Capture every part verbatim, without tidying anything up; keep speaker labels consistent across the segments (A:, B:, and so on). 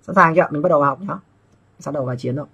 A: Sẵn sàng chưa? Mình bắt đầu học nhá. Bắt đầu vào chiến rồi.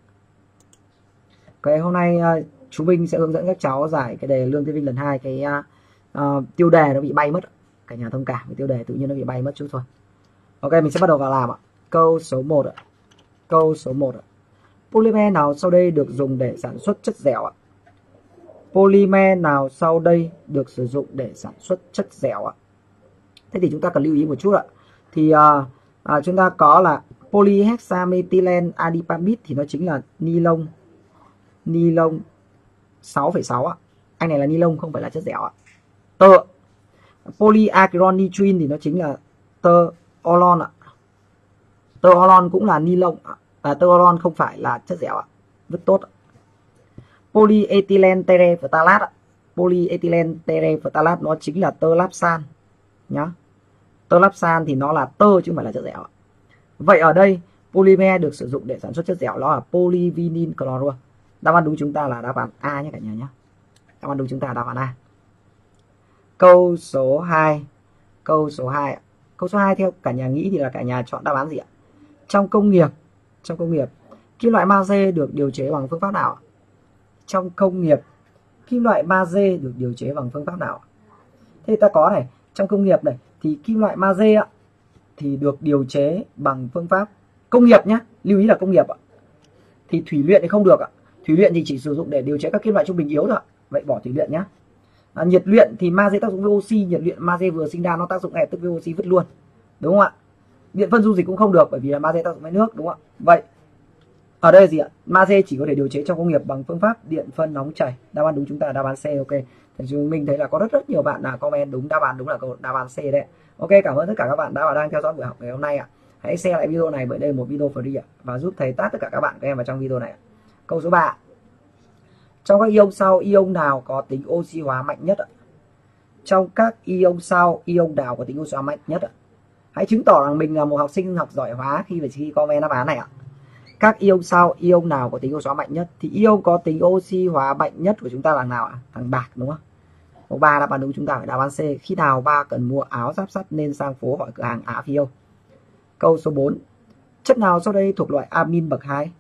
A: Cái hôm nay uh, chú Minh sẽ hướng dẫn các cháu giải cái đề Lương Thế Vinh lần hai. Cái uh, uh, tiêu đề nó bị bay mất. Cả nhà thông cảm, cái tiêu đề tự nhiên nó bị bay mất chút thôi. Ok, mình sẽ bắt đầu vào làm ạ. Câu số một ạ. Câu số một ạ. Polymer nào sau đây được dùng để sản xuất chất dẻo ạ? Polymer nào sau đây được sử dụng để sản xuất chất dẻo ạ? Thế thì chúng ta cần lưu ý một chút ạ. Thì uh, uh, chúng ta có là polyhexamethylene adipamide thì nó chính là ni lông ni lông sáu phẩy sáu ạ. Anh này là ni lông không phải là chất dẻo ạ. Tơ. Polyacrylonitrile thì nó chính là tơ olon ạ. Tơ olon cũng là ni lông ạ. À, tơ olon không phải là chất dẻo ạ. Rất tốt ạ. Polyethylene terephthalate ạ. Polyethylene terephthalate nó chính là tơ lapsan nhá. Tơ lapsan thì nó là tơ chứ không phải là chất dẻo ạ. Vậy ở đây polymer được sử dụng để sản xuất chất dẻo nó là polyvinyl chlorua. Đáp án đúng chúng ta là đáp án A nhé cả nhà nhé. Đáp án đúng chúng ta là đáp án A. Câu số hai. Câu số hai ạ. Câu số hai theo cả nhà nghĩ thì là cả nhà chọn đáp án gì ạ? Trong công nghiệp, trong công nghiệp, kim loại magie được điều chế bằng phương pháp nào ạ? Trong công nghiệp, kim loại magie được điều chế bằng phương pháp nào? Thế ta có này, trong công nghiệp này thì kim loại magie ạ thì được điều chế bằng phương pháp công nghiệp nhé, lưu ý là công nghiệp ạ. Thì thủy luyện thì không được ạ. Thủy luyện thì chỉ sử dụng để điều chế các kim loại trung bình yếu thôi ạ. Vậy bỏ thủy luyện nhé. À, nhiệt luyện thì magie tác dụng với oxy, nhiệt luyện magie vừa sinh ra nó tác dụng ngay tức với oxy vứt luôn. Đúng không ạ? Điện phân dung dịch cũng không được bởi vì là magie tác dụng với nước, đúng không ạ? Vậy ở đây là gì ạ? Magie chỉ có thể điều chế trong công nghiệp bằng phương pháp điện phân nóng chảy. Đáp án đúng chúng ta là đáp án C. Ok. Thì chúng mình thấy là có rất rất nhiều bạn là comment đúng đáp án đúng là đáp án C đấy. Ok, cảm ơn tất cả các bạn đã và đang theo dõi buổi học ngày hôm nay ạ. Hãy share lại video này bởi đây là một video free ạ và giúp thầy tag tất cả các bạn các em vào trong video này ạ. Câu số ba. Trong các ion sau, ion nào có tính oxy hóa mạnh nhất ạ? Trong các ion sau, ion nào có tính oxy hóa mạnh nhất ạ? Hãy chứng tỏ rằng mình là một học sinh học giỏi hóa khi phải khi comment đáp án này ạ. Các ion sau, ion nào có tính oxy hóa mạnh nhất? Thì ion có tính oxy hóa mạnh nhất của chúng ta là nào ạ? Thằng bạc đúng không? Câu ba đáp án đúng chúng ta phải đáp án C. Khi nào ba cần mua áo giáp sắt nên sang phố hỏi cửa hàng Á Phi Âu. Câu số bốn. Chất nào sau đây thuộc loại amin bậc hai?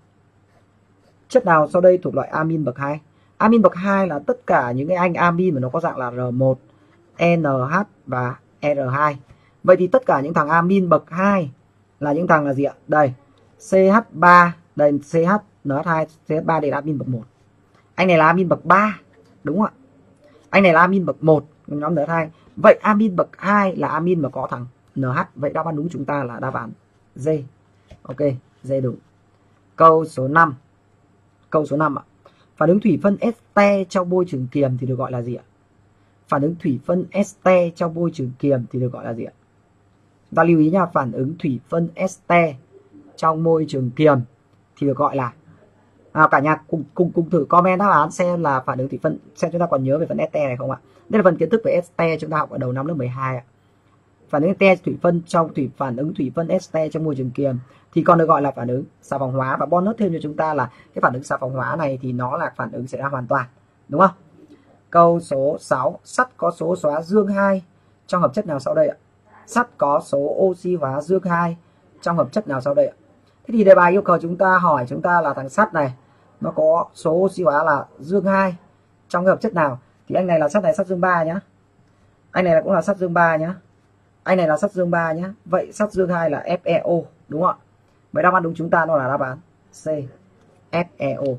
A: Chất nào sau đây thuộc loại amin bậc hai? Amin bậc hai là tất cả những cái anh amin mà nó có dạng là R một, N H và R hai. Vậy thì tất cả những thằng amin bậc hai là những thằng là gì ạ? Đây, C H ba, đây C H N H hai, C H ba đây là amin bậc một. Anh này là amin bậc ba, đúng không ạ? Anh này là amin bậc một, nhóm N H hai. Vậy amin bậc hai là amin mà có thằng N H. Vậy đáp án đúng chúng ta là đáp án D. Ok, D đúng. Câu số năm. Câu số năm ạ. Phản ứng thủy phân este trong môi trường kiềm thì được gọi là gì ạ? Phản ứng thủy phân este trong môi trường kiềm thì được gọi là gì ạ? Ta lưu ý nha, phản ứng thủy phân este trong môi trường kiềm thì được gọi là à, cả nhà cùng cùng cùng thử comment đáp án xem là phản ứng thủy phân, xem chúng ta còn nhớ về phần este này không ạ? Đây là phần kiến thức về este chúng ta học ở đầu năm lớp mười hai ạ. Phản ứng este thủy phân trong thủy phản ứng thủy phân este trong môi trường kiềm thì còn được gọi là phản ứng xà phòng hóa, và bonus thêm cho chúng ta là cái phản ứng xà phòng hóa này thì nó là phản ứng xảy ra hoàn toàn, đúng không? Câu số sáu. Sắt có số xóa dương hai trong hợp chất nào sau đây ạ? Sắt có số oxy hóa dương hai trong hợp chất nào sau đây ạ? Thế thì đề bài yêu cầu chúng ta hỏi chúng ta là thằng sắt này nó có số oxy hóa là dương hai trong cái hợp chất nào? Thì anh này là sắt này sắt dương ba nhá. Anh này là cũng là sắt dương ba nhá. Anh này là sắt dương ba nhá. Vậy sắt dương hai là F E O, đúng không ạ? Vậy đáp án đúng chúng ta nó là đáp án C, F E O.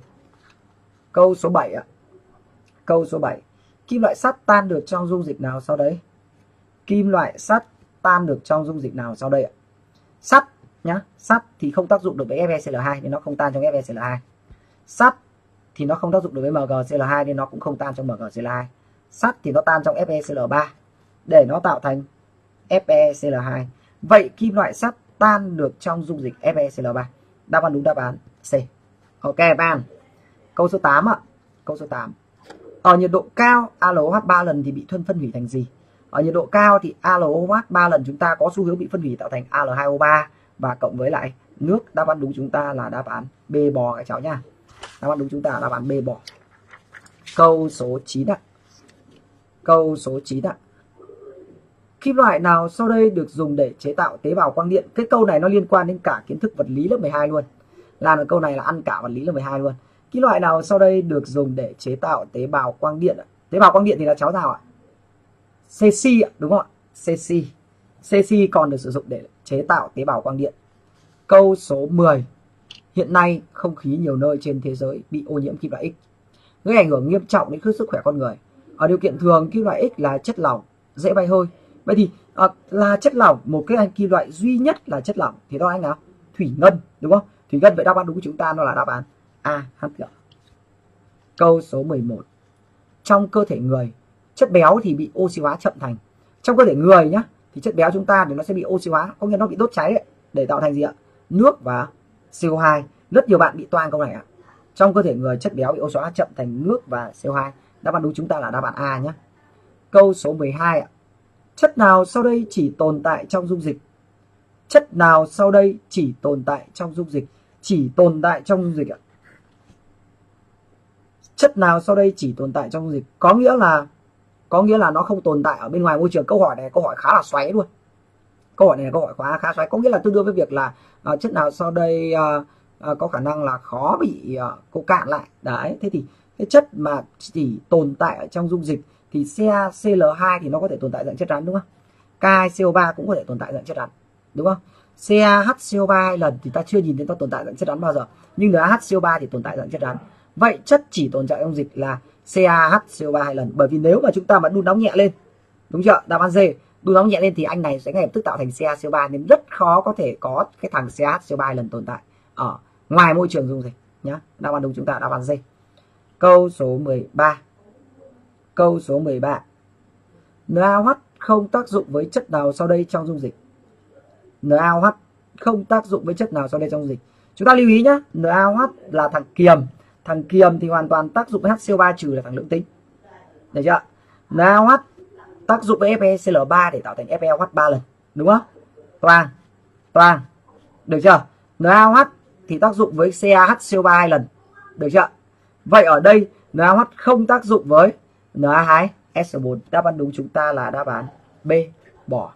A: Câu số bảy ạ. Câu số bảy. Kim loại sắt tan được trong dung dịch nào sau đấy? Kim loại sắt tan được trong dung dịch nào sau đây ạ? Sắt nhá, sắt thì không tác dụng được với FeCl hai nên nó không tan trong FeCl hai. Sắt thì nó không tác dụng được với MgCl hai nên nó cũng không tan trong MgCl hai. Sắt thì nó tan trong FeCl ba để nó tạo thành FeCl hai. Vậy kim loại sắt tan được trong dung dịch FeCl ba. Đáp án đúng đáp án C. Ok bạn. Câu số tám ạ. Câu số tám. Ở nhiệt độ cao a lờ o hát ba lần thì bị phân phân hủy thành gì? Ở nhiệt độ cao thì a lờ o hát ba lần chúng ta có xu hướng bị phân hủy tạo thành A L hai O ba và cộng với lại nước. Đáp án đúng chúng ta là đáp án B bò các cháu nha. Đáp án đúng chúng ta là đáp án B bò. Câu số chín ạ. Câu số chín ạ. Kim loại nào sau đây được dùng để chế tạo tế bào quang điện? Cái câu này nó liên quan đến cả kiến thức vật lý lớp mười hai luôn. Làm được câu này là ăn cả vật lý lớp mười hai luôn. Kim loại nào sau đây được dùng để chế tạo tế bào quang điện ạ? Tế bào quang điện thì là cháu nào ạ? Cesi ạ, đúng không ạ? Cesi. Cesi còn được sử dụng để chế tạo tế bào quang điện. Câu số mười. Hiện nay không khí nhiều nơi trên thế giới bị ô nhiễm kim loại X, gây ảnh hưởng nghiêm trọng đến sức khỏe con người. Ở điều kiện thường, kim loại X là chất lỏng, dễ bay hơi. Vậy thì à, là chất lỏng, một cái anh kim loại duy nhất là chất lỏng thì đó anh nào? Thủy ngân, đúng không? Thủy ngân, vậy đáp án đúng của chúng ta nó là đáp án A, H G. Câu số mười một. Trong cơ thể người, chất béo thì bị oxy hóa chậm thành. Trong cơ thể người nhá, thì chất béo chúng ta thì nó sẽ bị oxy hóa, có nghĩa nó bị đốt cháy đấy, để tạo thành gì ạ? Nước và xê o hai. Rất nhiều bạn bị toang câu này ạ. Trong cơ thể người, chất béo bị oxy hóa chậm thành nước và xê o hai. Đáp án đúng chúng ta là đáp án A nhé. Câu số mười hai ạ. Chất nào sau đây chỉ tồn tại trong dung dịch? Chất nào sau đây chỉ tồn tại trong dung dịch? Chỉ tồn tại trong dung dịch ạ. Chất nào sau đây chỉ tồn tại trong dung dịch? Có nghĩa là có nghĩa là nó không tồn tại ở bên ngoài môi trường. Câu hỏi này câu hỏi khá là xoáy luôn. Câu hỏi này là câu hỏi khá khá xoáy, có nghĩa là tương đương với việc là uh, chất nào sau đây uh, uh, có khả năng là khó bị uh, cô cạn lại. Đấy, thế thì cái chất mà chỉ tồn tại ở trong dung dịch thì xê lờ hai thì nó có thể tồn tại dạng chất rắn, đúng không? ca hai xê o ba cũng có thể tồn tại dạng chất rắn, đúng không? xê a hát xê o ba hai lần thì ta chưa nhìn thấy nó tồn tại dạng chất rắn bao giờ, nhưng en a hát xê o ba thì tồn tại dạng chất rắn. Vậy chất chỉ tồn tại trong dịch là xê a hát xê o ba hai lần, bởi vì nếu mà chúng ta mà đun nóng nhẹ lên, đúng chưa? Đáp án D, đun nóng nhẹ lên thì anh này sẽ ngay lập tức tạo thành xê a xê o ba, nên rất khó có thể có cái thằng xê a hát xê o ba hai lần tồn tại ở ngoài môi trường dung dịch nhá. Đáp án đúng chúng ta đáp án D. Câu số mười ba. Câu số mười ba. en a o hát không tác dụng với chất nào sau đây trong dung dịch? en a o hát không tác dụng với chất nào sau đây trong dung dịch? Chúng ta lưu ý nhé, en a o hát là thằng kiềm. Thằng kiềm thì hoàn toàn tác dụng với hát xê o ba trừ là thằng lưỡng tính. Được chưa? en a o hát tác dụng với ép e xê lờ ba để tạo thành ép e o hát ba lần, đúng không? Toàn. Toàn. Được chưa? en a o hát thì tác dụng với xê a hát xê o ba hai lần. Được chưa? Vậy ở đây en a o hát không tác dụng với en a hai ét o bốn. Đáp án đúng chúng ta là đáp án B, bỏ.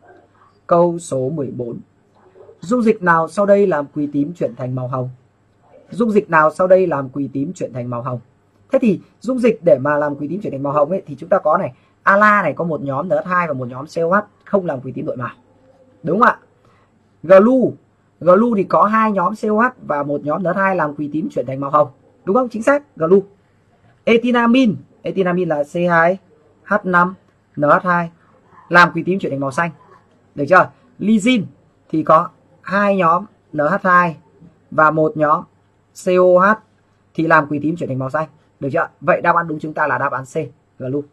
A: Câu số mười bốn. Dung dịch nào sau đây làm quỳ tím chuyển thành màu hồng? Dung dịch nào sau đây làm quỳ tím chuyển thành màu hồng? Thế thì dung dịch để mà làm quỳ tím chuyển thành màu hồng ấy thì chúng ta có này, ala này có một nhóm en hát hai và một nhóm xê o hát không làm quỳ tím đổi màu. Đúng không ạ? Glu, Glu thì có hai nhóm xê o hát và một nhóm en hát hai làm quỳ tím chuyển thành màu hồng. Đúng không? Chính xác, Glu. Etinamin, Etinamin là xê hai hát năm en hát hai làm quỳ tím chuyển thành màu xanh. Được chưa? Lysine thì có hai nhóm en hát hai và một nhóm xê o hát thì làm quỳ tím chuyển thành màu xanh. Được chưa? Vậy đáp án đúng chúng ta là đáp án C, Glu.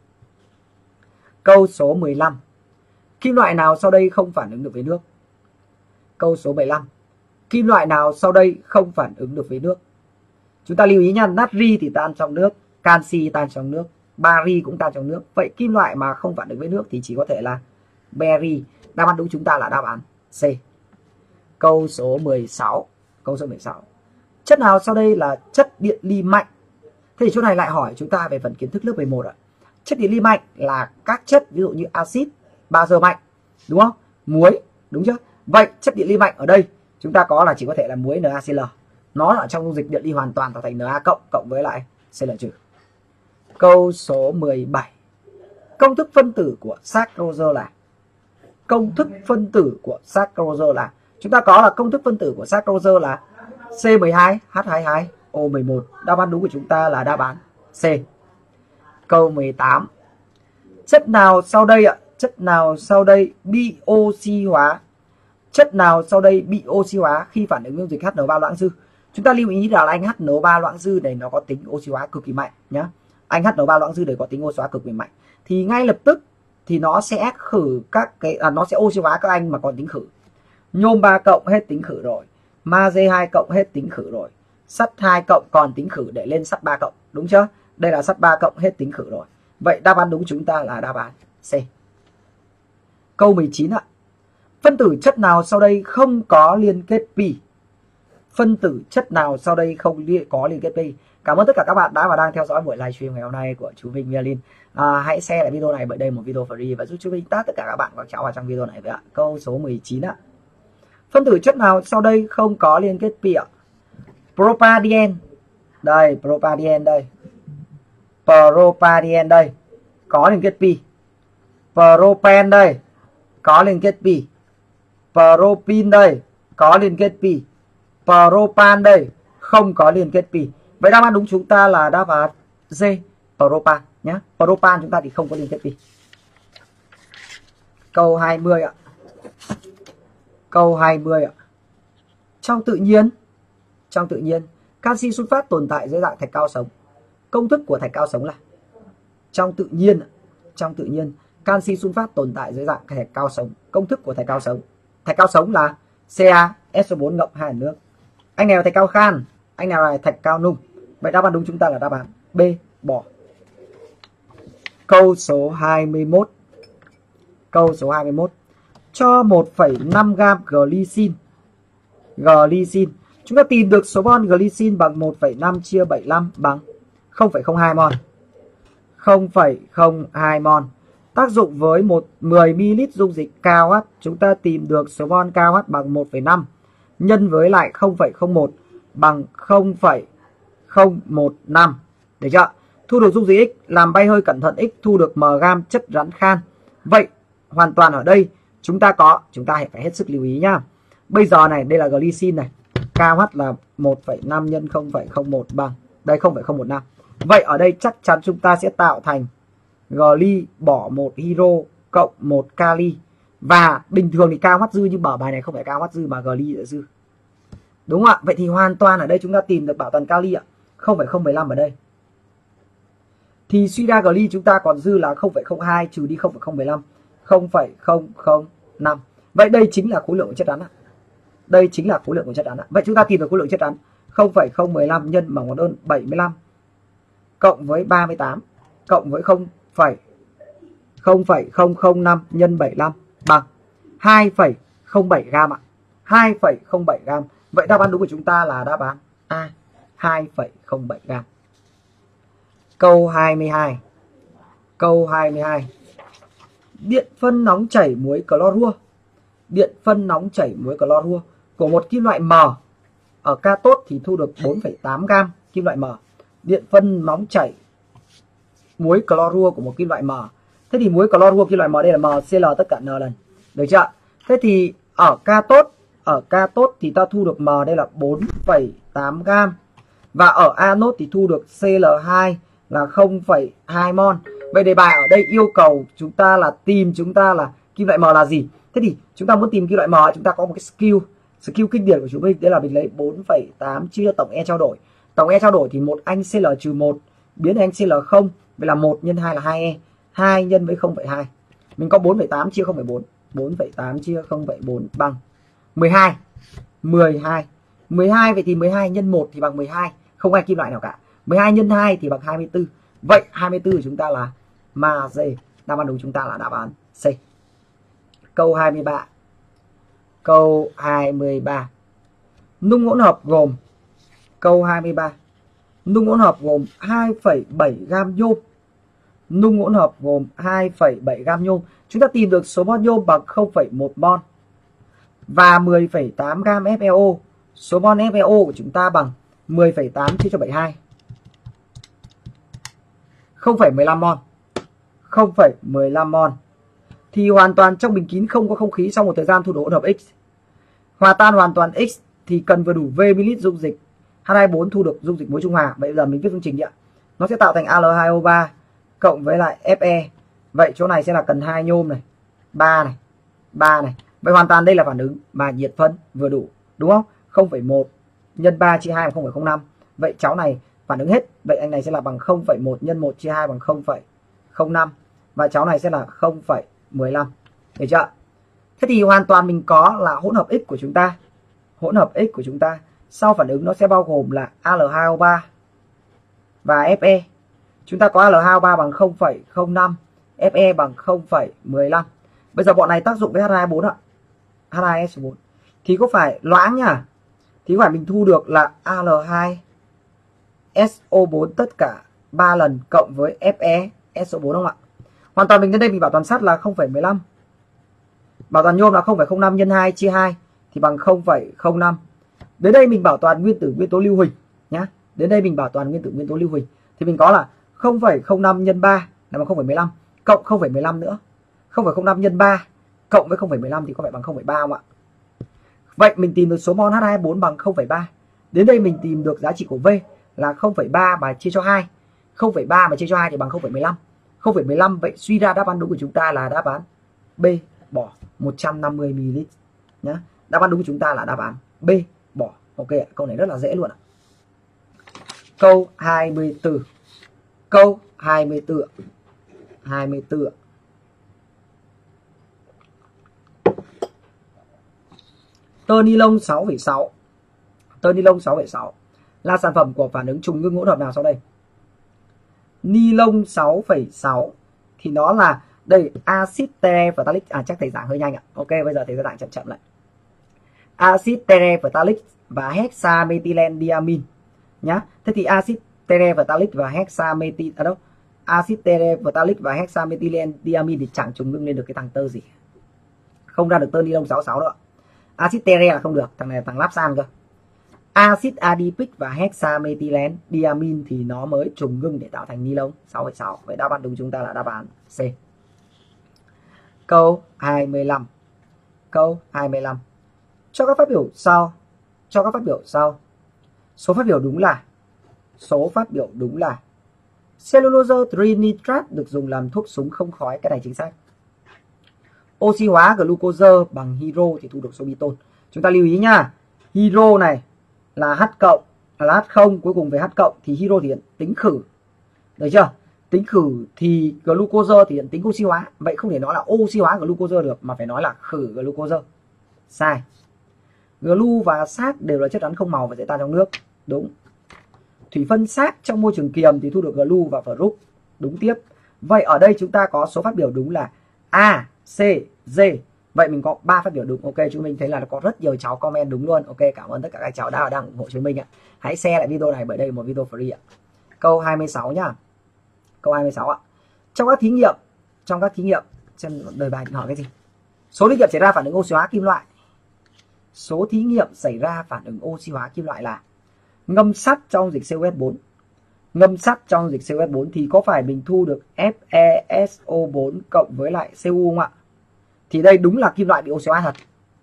A: Câu số mười lăm. Kim loại nào sau đây không phản ứng được với nước? Câu số mười lăm. Kim loại nào sau đây không phản ứng được với nước? Chúng ta lưu ý nha, natri thì tan trong nước, canxi tan trong nước, bari cũng tan trong nước. Vậy kim loại mà không phản ứng với nước thì chỉ có thể là beri. Đáp án đúng chúng ta là đáp án C. Câu số mười sáu. Câu số mười sáu. Chất nào sau đây là chất điện ly mạnh? Thế thì chỗ này lại hỏi chúng ta về phần kiến thức lớp mười một ạ. Chất điện ly mạnh là các chất ví dụ như axit, bazơ mạnh, đúng không? Muối, đúng chưa? Vậy chất điện ly mạnh ở đây chúng ta có là chỉ có thể là muối NaCl. Nó ở trong dung dịch điện ly hoàn toàn tạo thành Na cộng cộng với lại Cl trừ. Câu số mười bảy. Công thức phân tử của saccharose là? Công thức phân tử của saccharose là? Chúng ta có là công thức phân tử của saccharose là C mười hai H hai mươi hai O mười một. Đáp án đúng của chúng ta là đáp án C. Câu mười tám. Chất nào sau đây ạ? Chất nào sau đây bị oxy hóa? Chất nào sau đây bị oxy hóa khi phản ứng dung dịch hát en ba loãng dư? Chúng ta lưu ý là anh hát en ba loãng dư này nó có tính oxy hóa cực kỳ mạnh nhá. Anh hát en ba loãng dư này có tính oxy hóa cực kỳ mạnh. Thì ngay lập tức thì nó sẽ khử các cái à, nó sẽ oxy hóa các anh mà còn tính khử. Nhôm ba cộng hết tính khử rồi, magie hai cộng hết tính khử rồi, sắt hai cộng còn tính khử để lên sắt ba cộng, đúng chưa? Đây là sắt ba cộng hết tính khử rồi. Vậy đáp án đúng chúng ta là đáp án C. Câu mười chín ạ. Phân tử chất nào sau đây không có liên kết pi? Phân tử chất nào sau đây không có liên kết pi? Cảm ơn tất cả các bạn đã và đang theo dõi buổi livestream ngày hôm nay của chú Vinh Violin. À, hãy share lại video này, bởi đây một video free và giúp chú Vinh tag tất cả các bạn các cháu vào trong video này với ạ. Câu số mười chín ạ. Phân tử chất nào sau đây không có liên kết pi ạ? Propadien. Đây, propadien đây. Propadien đây. Có liên kết pi. Propen đây. Có liên kết pi. Propin đây. Có liên kết pi. Propan đây. Không có liên kết pi. Vậy đáp án đúng chúng ta là đáp án D, propan nhé. Propan chúng ta thì không có liên kết pi. Câu hai mươi ạ. Câu hai mươi ạ. Trong tự nhiên, trong tự nhiên, canxi sunfat tồn tại dưới dạng thạch cao sống. Công thức của thạch cao sống là trong tự nhiên, trong tự nhiên, canxi sunfat tồn tại dưới dạng thạch cao sống. Công thức của thạch cao sống. Thạch cao sống là Ca S O bốn ngậm hai nước. Anh nào là thạch cao khan, anh nào là thạch cao nung. Vậy đáp án đúng chúng ta là đáp án B, bỏ. Câu số hai mươi mốt. Câu số hai mươi mốt. Cho một phẩy năm gam glycin. Glycin. Chúng ta tìm được số mol glycin bằng một phẩy năm chia bảy mươi lăm bằng không phẩy không hai mol. không phẩy không hai mol. Tác dụng với một mười mi li lít dung dịch KH, chúng ta tìm được số mol KH bằng một phẩy năm nhân với lại không phẩy không một bằng không phẩy không một năm. Được chưa? Thu được dung dịch X, làm bay hơi cẩn thận X, thu được M gam chất rắn khan. Vậy hoàn toàn ở đây chúng ta có, chúng ta phải hết sức lưu ý nhá. Bây giờ này, đây là glycin này. KH là một phẩy năm nhân không phẩy không một bằng đây không phẩy không một năm. Vậy ở đây chắc chắn chúng ta sẽ tạo thành gly bỏ một hydro cộng một kali. Và bình thường thì KH dư, nhưng bảo bài này không phải KH dư mà gly là dư. Đúng không ạ? Vậy thì hoàn toàn ở đây chúng ta tìm được bảo toàn kali ạ. không phẩy không một năm ở đây. Thì suy ra gly chúng ta còn dư là không phẩy không hai trừ đi không phẩy không một năm, không phẩy không không năm. Vậy đây chính là khối lượng của chất rắn ạ. Đây chính là khối lượng của chất rắn ạ. Vậy chúng ta tìm được khối lượng chất rắn không phẩy không một năm nhân bằng một đơn bảy mươi lăm cộng với ba mươi tám cộng với không phẩy không không năm nhân bảy mươi lăm bằng hai phẩy không bảy gam ạ. hai phẩy không bảy gam. Vậy đáp án đúng của chúng ta là đáp án A, hai phẩy không bảy gam. Câu hai mươi hai. Câu hai mươi hai. Điện phân nóng chảy muối clorua. Điện phân nóng chảy muối clorua của một kim loại M ở cathode thì thu được bốn phẩy tám gam kim loại M. Điện phân nóng chảy muối clorua của một kim loại M. Thế thì muối clorua kim loại M đây là MCl tất cả N lần. Được chưa? Thế thì ở cathode, ở cathode thì ta thu được M đây là bốn phẩy tám gam. Và ở anode thì thu được Cl hai là không phẩy hai mol. Vậy đề bài ở đây yêu cầu chúng ta là tìm chúng ta là kim loại M là gì? Thế thì chúng ta muốn tìm kim loại M, chúng ta có một cái skill, skill kinh điển của chúng mình, đấy là mình lấy bốn phẩy tám chia tổng E trao đổi. Tổng E trao đổi thì một anh Cl trừ một biến thành anh Cl không, vậy là một nhân hai là hai E, hai nhân với không phẩy hai. Mình có bốn phẩy tám chia không phẩy bốn, bốn phẩy tám chia không phẩy bốn bằng mười hai. mười hai. mười hai vậy thì mười hai nhân một thì bằng mười hai, không ai kim loại nào cả. mười hai nhân hai thì bằng hai mươi tư. Vậy hai mươi tư của chúng ta là magie. Đáp án đúng chúng ta là đáp án C. Câu hai mươi ba. Câu hai mươi ba. Nung hỗn hợp gồm Câu hai mươi ba. Nung hỗn hợp gồm hai phẩy bảy gam nhôm. Nung hỗn hợp gồm hai phẩy bảy gam nhôm. Chúng ta tìm được số mol nhôm bằng không phẩy một mol và mười phẩy tám gam FeO. Số mol FeO của chúng ta bằng mười phẩy tám chia cho bảy mươi hai. không phẩy mười lăm mol. không phẩy mười lăm mol. Thì hoàn toàn trong bình kín không có không khí sau một thời gian thu được hỗn hợp X. Hòa tan hoàn toàn X thì cần vừa đủ V ml dung dịch H hai bốn thu được dung dịch muối trung hòa. Vậy giờ mình viết phương trình đi ạ. Nó sẽ tạo thành A L hai O ba cộng với lại Fe. Vậy chỗ này sẽ là cần hai nhôm này, ba này, ba này. Vậy hoàn toàn đây là phản ứng mà nhiệt phân vừa đủ, đúng không? không phẩy một nhân ba chia hai bằng không phẩy không năm. Vậy cháu này phản ứng hết. Vậy anh này sẽ là bằng không phẩy một nhân một chia hai bằng không phẩy không năm. Và cháu này sẽ là không phẩy mười lăm. Được chưa? Thế thì hoàn toàn mình có là hỗn hợp X của chúng ta. Hỗn hợp X của chúng ta sau phản ứng nó sẽ bao gồm là A L hai O ba và Fe. Chúng ta có A L hai O ba bằng không phẩy không năm, Fe bằng không phẩy mười lăm. Bây giờ bọn này tác dụng với H hai O bốn ạ. H hai S bốn. Thì có phải loãng nhá. Thì có phải mình thu được là A L hai S O bốn tất cả ba lần cộng với Fe S O bốn không ạ? Hoàn toàn mình đến đây mình bảo toàn sắt là không phẩy mười lăm. Bảo toàn nhôm là không phẩy không năm nhân hai chia hai thì bằng không phẩy không năm. Đến đây mình bảo toàn nguyên tử nguyên tố lưu huỳnh nhá. Đến đây mình bảo toàn nguyên tử nguyên tố lưu huỳnh thì mình có là không phẩy không năm nhân ba là bằng không phẩy mười lăm cộng không phẩy mười lăm nữa. không phẩy không năm nhân ba cộng với không phẩy mười lăm thì có phải bằng không phẩy ba không ạ? Vậy mình tìm được số mol H hai bốn bằng không phẩy ba. Đến đây mình tìm được giá trị của V là không phẩy ba mà chia cho hai. không phẩy ba mà chia cho hai thì bằng không phẩy mười lăm. không phẩy mười lăm, vậy suy ra đáp án đúng của chúng ta là đáp án B, bỏ một trăm năm mươi mi li lít nhá. Đáp án đúng của chúng ta là đáp án B, bỏ. Ok, câu này rất là dễ luôn ạ. Câu hai mươi tư. Câu hai mươi tư. hai mươi tư. Tơ ni lông sáu phẩy sáu. Tơ ni lông sáu phẩy sáu là sản phẩm của phản ứng trùng ngưng hỗn hợp nào sau đây? Ni lông sáu phẩy sáu thì nó là đây axit terephthalic. À chắc thầy giảng hơi nhanh ạ. Ok, bây giờ thầy sẽ giảng chậm chậm lại. Axit terephthalic và hexamethylenediamine nhá. Thế thì axit terephthalic và hexamethyl ở đâu? Axit terephthalic và hexamethylenediamine thì chẳng trùng ngưng lên được cái thằng tơ gì. Không ra được tơ ni lông sáu sáu nữa. Axit tere là không được, thằng này là thằng lapsan cơ. Axit adipic và hexamethylenediamine thì nó mới trùng ngưng để tạo thành ni lông sáu phẩy sáu. Vậy đáp án đúng chúng ta là đáp án C. Câu hai mươi lăm. Câu hai mươi lăm. Cho các phát biểu sau, cho các phát biểu sau. Số phát biểu đúng là số phát biểu đúng là cellulose trinitrat được dùng làm thuốc súng không khói, cái này chính xác. Oxy hóa glucose bằng hydro thì thu được số biton. Chúng ta lưu ý nha. Hydro này là H cộng, là H không cuối cùng về H cộng thì hydro thì hiện tính khử. Được chưa? Tính khử thì glucose thì hiện tính oxy hóa. Vậy không thể nói là oxy hóa glucose được mà phải nói là khử glucose. Sai. Glu và sác đều là chất rắn không màu và dễ tan trong nước. Đúng. Thủy phân sác trong môi trường kiềm thì thu được glu và phruc. Đúng tiếp. Vậy ở đây chúng ta có số phát biểu đúng là A, C, D. Vậy mình có ba phát biểu đúng. Ok, chúng mình thấy là có rất nhiều cháu comment đúng luôn. Ok, cảm ơn tất cả các cháu đã đang ủng hộ chúng mình ạ. Hãy share lại video này bởi đây là một video free ạ. Câu hai mươi sáu nhá. Câu hai mươi sáu ạ. Trong các thí nghiệm, trong các thí nghiệm xem đời bài hỏi cái gì? Số thí nghiệm xảy ra phản ứng oxy hóa kim loại. Số thí nghiệm xảy ra phản ứng oxy hóa kim loại là ngâm sắt trong dịch C O S bốn. Ngâm sắt trong dịch C O S bốn thì có phải mình thu được F e S O bốn cộng với lại C U không ạ? Thì đây đúng là kim loại bị oxy hóa thật.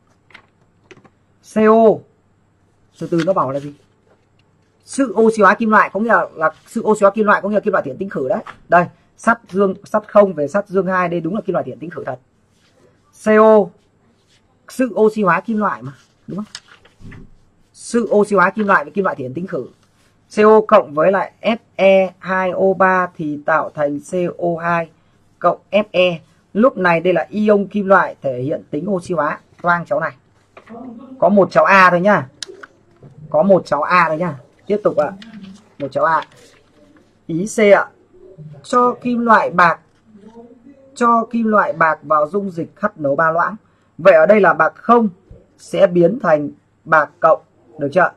A: C O từ từ nó bảo là gì? Sự oxy hóa kim loại có nghĩa là, là sự oxy hóa kim loại có nghĩa là kim loại thiện tính khử đấy. Đây, sắt dương sắt không về sắt dương hai, đây đúng là kim loại thiện tính khử thật. C O sự oxy hóa kim loại mà, đúng không? Sự oxy hóa kim loại với kim loại thiện tính khử. C O cộng với lại F e hai O ba thì tạo thành C O hai cộng F e. Lúc này đây là ion kim loại thể hiện tính oxy hóa. Toang cháu này. Có một cháu A thôi nhá. Có một cháu A thôi nhá. Tiếp tục ạ. Một cháu A. Ý C ạ. Cho kim loại bạc cho kim loại bạc vào dung dịch H N ba loãng. Vậy ở đây là bạc không sẽ biến thành bạc cộng, được chưa?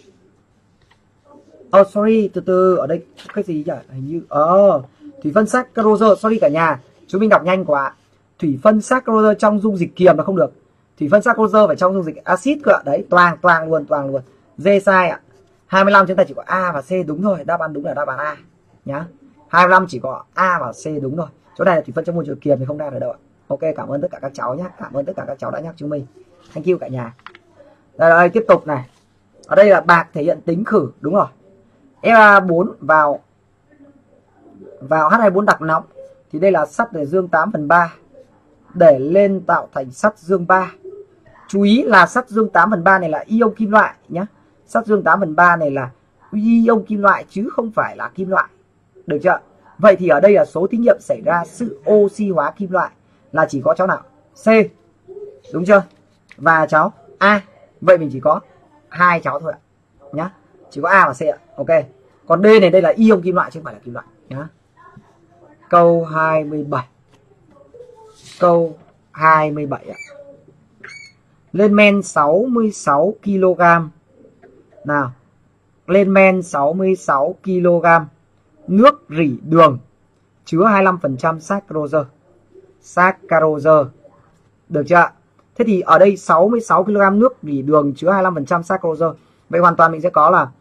A: Oh sorry, từ từ, ở đây cái gì nhỉ? Hình như ờ oh, thủy phân saccharose, sorry cả nhà, chúng mình đọc nhanh quá. Thủy phân saccharose trong dung dịch kiềm là không được. Thủy phân saccharose phải trong dung dịch axit cơ ạ. Đấy, toang toang luôn, toang luôn. D sai ạ. hai mươi lăm chúng ta chỉ có A và C đúng rồi, đáp án đúng là đáp án A nhá. hai mươi lăm chỉ có A và C đúng rồi. Chỗ này là thủy phân trong môi trường kiềm thì không ra được đâu ạ. Ok, cảm ơn tất cả các cháu nhé. Cảm ơn tất cả các cháu đã nhắc chúng mình. Thank you cả nhà. Đây, đây tiếp tục này. Ở đây là bạc thể hiện tính khử, đúng rồi. F a bốn vào vào H hai bốn đặc nóng thì đây là sắt để dương tám phần ba để lên tạo thành sắt dương ba. Chú ý là sắt dương tám phần ba này là ion kim loại nhé. Sắt dương tám phần ba này là ion kim loại chứ không phải là kim loại. Được chưa? Vậy thì ở đây là số thí nghiệm xảy ra sự oxy hóa kim loại là chỉ có cháu nào? C. Đúng chưa? Và cháu A. Vậy mình chỉ có hai cháu thôi ạ. Nhá. Chỉ có A và C ạ. Ok. Còn D này đây là ion kim loại chứ không phải là kim loại nhá. Câu hai mươi bảy. Câu hai mươi bảy ạ. Lên men sáu mươi sáu ki lô gam. Nào. lên men sáu mươi sáu ki lô gam nước rỉ đường chứa hai mươi lăm phần trăm saccharose. Saccharose. Được chưa? Thế thì ở đây sáu mươi sáu ki lô gam nước rỉ đường chứa hai mươi lăm phần trăm saccharose. Vậy hoàn toàn mình sẽ có là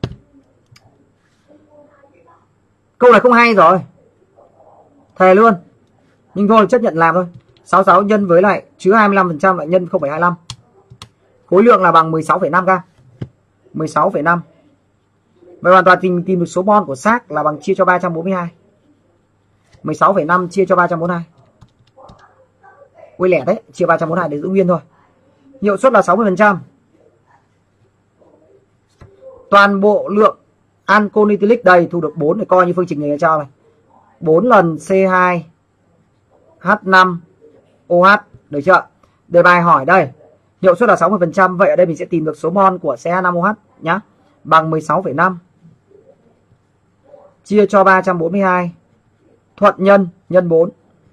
A: câu này không hay rồi. Thề luôn. Nhưng thôi chấp nhận làm thôi. sáu mươi sáu nhân với lại chứa hai mươi lăm phần trăm lại nhân không phẩy hai mươi lăm. Khối lượng là bằng mười sáu phẩy năm gam. mười sáu phẩy năm. Vậy hoàn toàn tìm tìm được số mol của xác là bằng chia cho ba trăm bốn mươi hai. mười sáu phẩy năm chia cho ba trăm bốn mươi hai. Quay lẻ đấy, chia ba trăm bốn mươi hai để giữ nguyên thôi. Hiệu suất là sáu mươi phần trăm. Toàn bộ lượng ancol ethylic đầy thu được bốn để coi như phương trình này cho này. bốn lần C hai H năm O H, được chưa? Đề bài hỏi đây, hiệu suất là sáu mươi phần trăm, vậy ở đây mình sẽ tìm được số mol của C H năm O H nhá, bằng mười sáu phẩy năm chia cho ba trăm bốn mươi hai thuận nhân nhân bốn.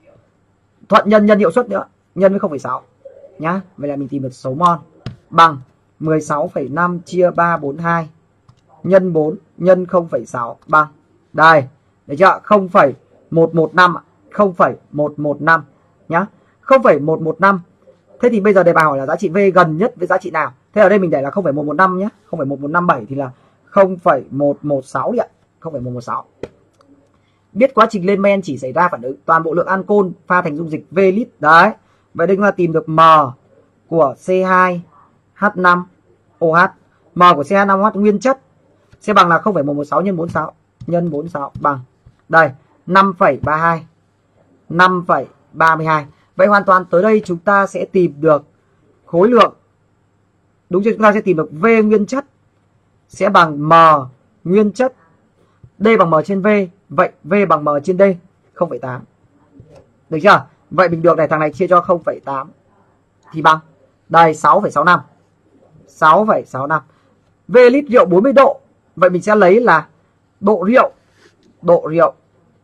A: Thuận nhân nhân hiệu suất nữa, nhân với không phẩy sáu nhá. Vậy là mình tìm được số mol bằng mười sáu phẩy năm chia ba trăm bốn mươi hai nhân bốn nhân không phẩy sáu bằng đây, được chưa? không phẩy một một năm, không phẩy một một năm nhá, không phẩy một một năm. Thế thì bây giờ đề bài hỏi là giá trị V gần nhất với giá trị nào? Thế ở đây mình để là không phẩy một một năm nhé, không phẩy một một năm bảy thì là không phẩy một một sáu đi ạ, không phẩy một một sáu. Biết quá trình lên men chỉ xảy ra phản ứng toàn bộ lượng ancol pha thành dung dịch V lít đấy. Vậy đây chúng ta tìm được M của C hai H năm O H. M của C hai H năm O H nguyên chất sẽ bằng là không phẩy một một sáu nhân bốn mươi sáu nhân bốn mươi sáu bằng đây năm phẩy ba mươi hai. năm phẩy ba mươi hai. Vậy hoàn toàn tới đây chúng ta sẽ tìm được khối lượng. Đúng chưa? Chúng ta sẽ tìm được V nguyên chất sẽ bằng M nguyên chất. D bằng M trên V. Vậy V bằng M trên D không phẩy tám. Được chưa? Vậy mình được này, thằng này chia cho không phẩy tám thì bằng đây sáu phẩy sáu mươi lăm. sáu phẩy sáu mươi lăm. V lít rượu bốn mươi độ. Vậy mình sẽ lấy là độ rượu. Độ rượu.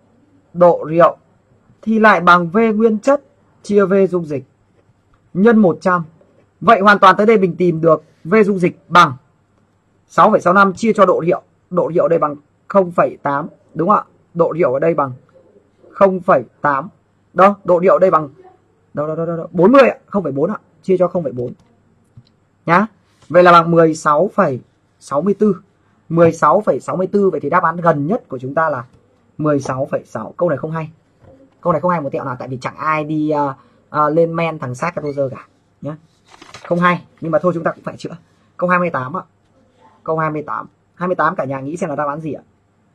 A: Độ rượu thì lại bằng V nguyên chất chia V dung dịch nhân một trăm. Vậy hoàn toàn tới đây mình tìm được V dung dịch bằng sáu phẩy sáu mươi lăm chia cho độ rượu. Độ rượu đây bằng không phẩy tám. Đúng không ạ? Độ rượu ở đây bằng không phẩy tám. Đó, độ rượu đây bằng đâu đâu đâu đâu bốn mươi ạ, không phẩy bốn ạ, chia cho không phẩy bốn. Nhá. Vậy là bằng mười sáu phẩy sáu mươi tư. mười sáu phẩy sáu mươi tư. Vậy thì đáp án gần nhất của chúng ta là mười sáu phẩy sáu. Câu này không hay. Câu này không hay một tẹo nào, tại vì chẳng ai đi uh, uh, lên men thằng saccharose cả nhé. Không hay, nhưng mà thôi chúng ta cũng phải chữa. Câu hai mươi tám ạ. Câu hai mươi tám. hai mươi tám cả nhà nghĩ xem là đáp án gì ạ?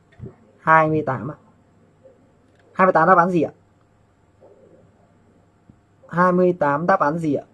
A: hai mươi tám ạ. hai mươi tám đáp án gì ạ? hai mươi tám đáp án gì ạ?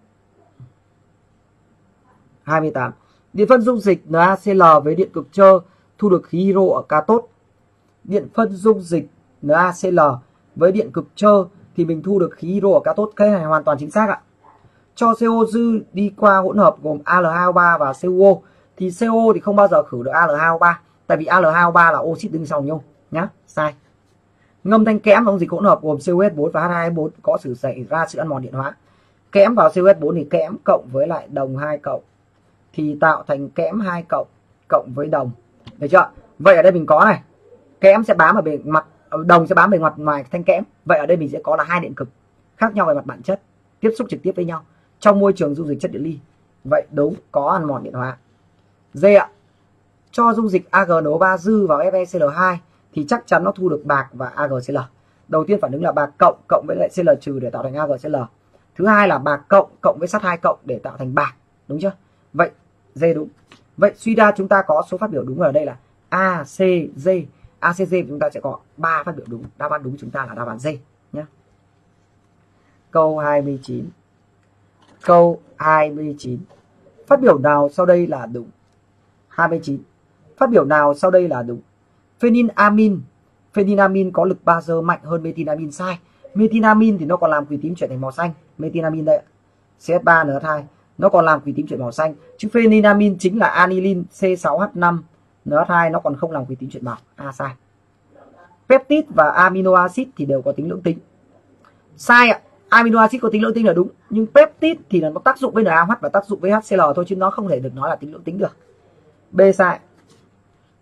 A: hai mươi tám. Điện phân dung dịch NaCl với điện cực trơ thu được khí hydro ở cathode. Điện phân dung dịch NaCl với điện cực trơ thì mình thu được khí hydro ở cathode. Cái này hoàn toàn chính xác ạ. Cho xê ô dư đi qua hỗn hợp gồm A L hai O ba và C U O thì C O thì không bao giờ khử được A L hai O ba, tại vì A L hai O ba là oxit đứng sau nhau nhá. Sai. Ngâm thanh kẽm vào dung dịch hỗn hợp gồm C O S bốn và H hai O bốn có sự xảy ra sự ăn mòn điện hóa. Kẽm vào C O S bốn thì kẽm cộng với lại đồng hai cộng thì tạo thành kẽm hai cộng cộng với đồng. Được chưa? Vậy ở đây mình có này, kẽm sẽ bám ở bề mặt, đồng sẽ bám bề mặt ngoài thanh kẽm. Vậy ở đây mình sẽ có là hai điện cực khác nhau về mặt bản chất tiếp xúc trực tiếp với nhau trong môi trường dung dịch chất điện ly. Vậy đúng, có ăn mòn điện hóa. D ạ. Cho dung dịch A G N O ba dư vào F e C l hai thì chắc chắn nó thu được bạc và A G C l. Đầu tiên phản ứng là bạc cộng cộng với lại C L trừ để tạo thành A G C l. Thứ hai là bạc cộng cộng với sắt hai cộng để tạo thành bạc, đúng chưa? Vậy D đúng. Vậy suy ra chúng ta có số phát biểu đúng ở đây là A, C, D. A, C, D chúng ta sẽ có ba phát biểu đúng. Đáp án đúng chúng ta là đáp án D nhé. Câu hai mươi chín. Câu hai mươi chín. Phát biểu nào sau đây là đúng? hai mươi chín. Phát biểu nào sau đây là đúng? Phenylamin. Phenylamin có lực bazơ mạnh hơn methylamin. Sai. Methylamin thì nó còn làm quỳ tím chuyển thành màu xanh. Methylamin đây ạ. C H ba N H hai. Nó còn làm quỳ tím chuyển màu xanh. Chứ phenylamin chính là anilin C sáu H năm N H hai, nó còn không làm quỳ tím chuyển màu. À sai. Peptide và amino acid thì đều có tính lưỡng tính. Sai ạ. Amino acid có tính lưỡng tính là đúng, nhưng peptide thì là nó tác dụng với NaOH và tác dụng với H C l thôi, chứ nó không thể được nói là tính lưỡng tính được. B sai.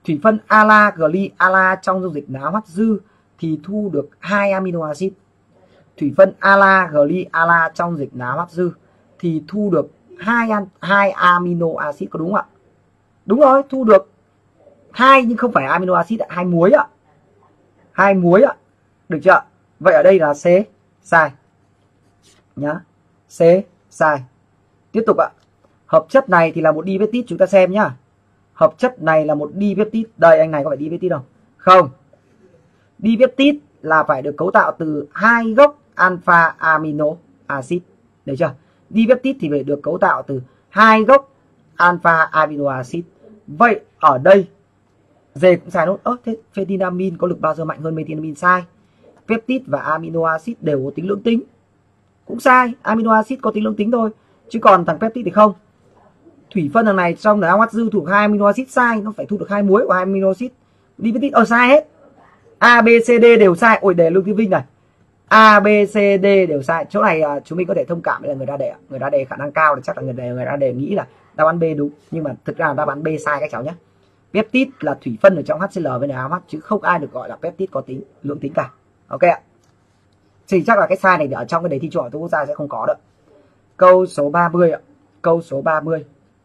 A: Thủy phân ala, gly, ala trong dung dịch NaOH dư thì thu được hai amino acid. Thủy phân ala, gly, ala trong dịch NaOH dư thì thu được hai hai amino acid, có đúng không ạ? Đúng rồi, thu được hai nhưng không phải amino acid, hai muối ạ. Hai muối ạ. Được chưa? Vậy ở đây là C, sai. Nhá. C, sai. Tiếp tục ạ. Hợp chất này thì là một dipeptide, chúng ta xem nhá. Hợp chất này là một dipeptide. Đây, anh này có phải dipeptide không? Không. Dipeptide là phải được cấu tạo từ hai gốc alpha amino acid. Được chưa? Dipeptide thì phải được cấu tạo từ hai gốc alpha amino acid. Vậy ở đây D cũng sai nốt. Ơ thế phenethylamine có lực bao giờ mạnh hơn methylamine? Sai. Peptide và amino acid đều có tính lưỡng tính. Cũng sai, amino acid có tính lưỡng tính thôi, chứ còn thằng peptide thì không. Thủy phân thằng này trong NaOH dư thuộc hai amino acid, sai, nó phải thu được hai muối của hai amino acid. Dipeptide ở sai hết. A, B, C, D đều sai. Ôi đề Lương Thị Vinh này. A, B, C, D đều sai. Chỗ này uh, chúng mình có thể thông cảm với là người ra đề. Người ra đề khả năng cao thì chắc là người đề người ra đề nghĩ là đáp án B đúng, nhưng mà thực ra là đáp án B sai các cháu nhé. Peptide là thủy phân ở trong HCl với NaOH chứ không ai được gọi là peptide có tính lưỡng tính cả. Ok ạ. Thì chắc là cái sai này ở trong cái đề thi trung học quốc gia sẽ không có được. Câu số ba mươi ạ. Câu số ba mươi.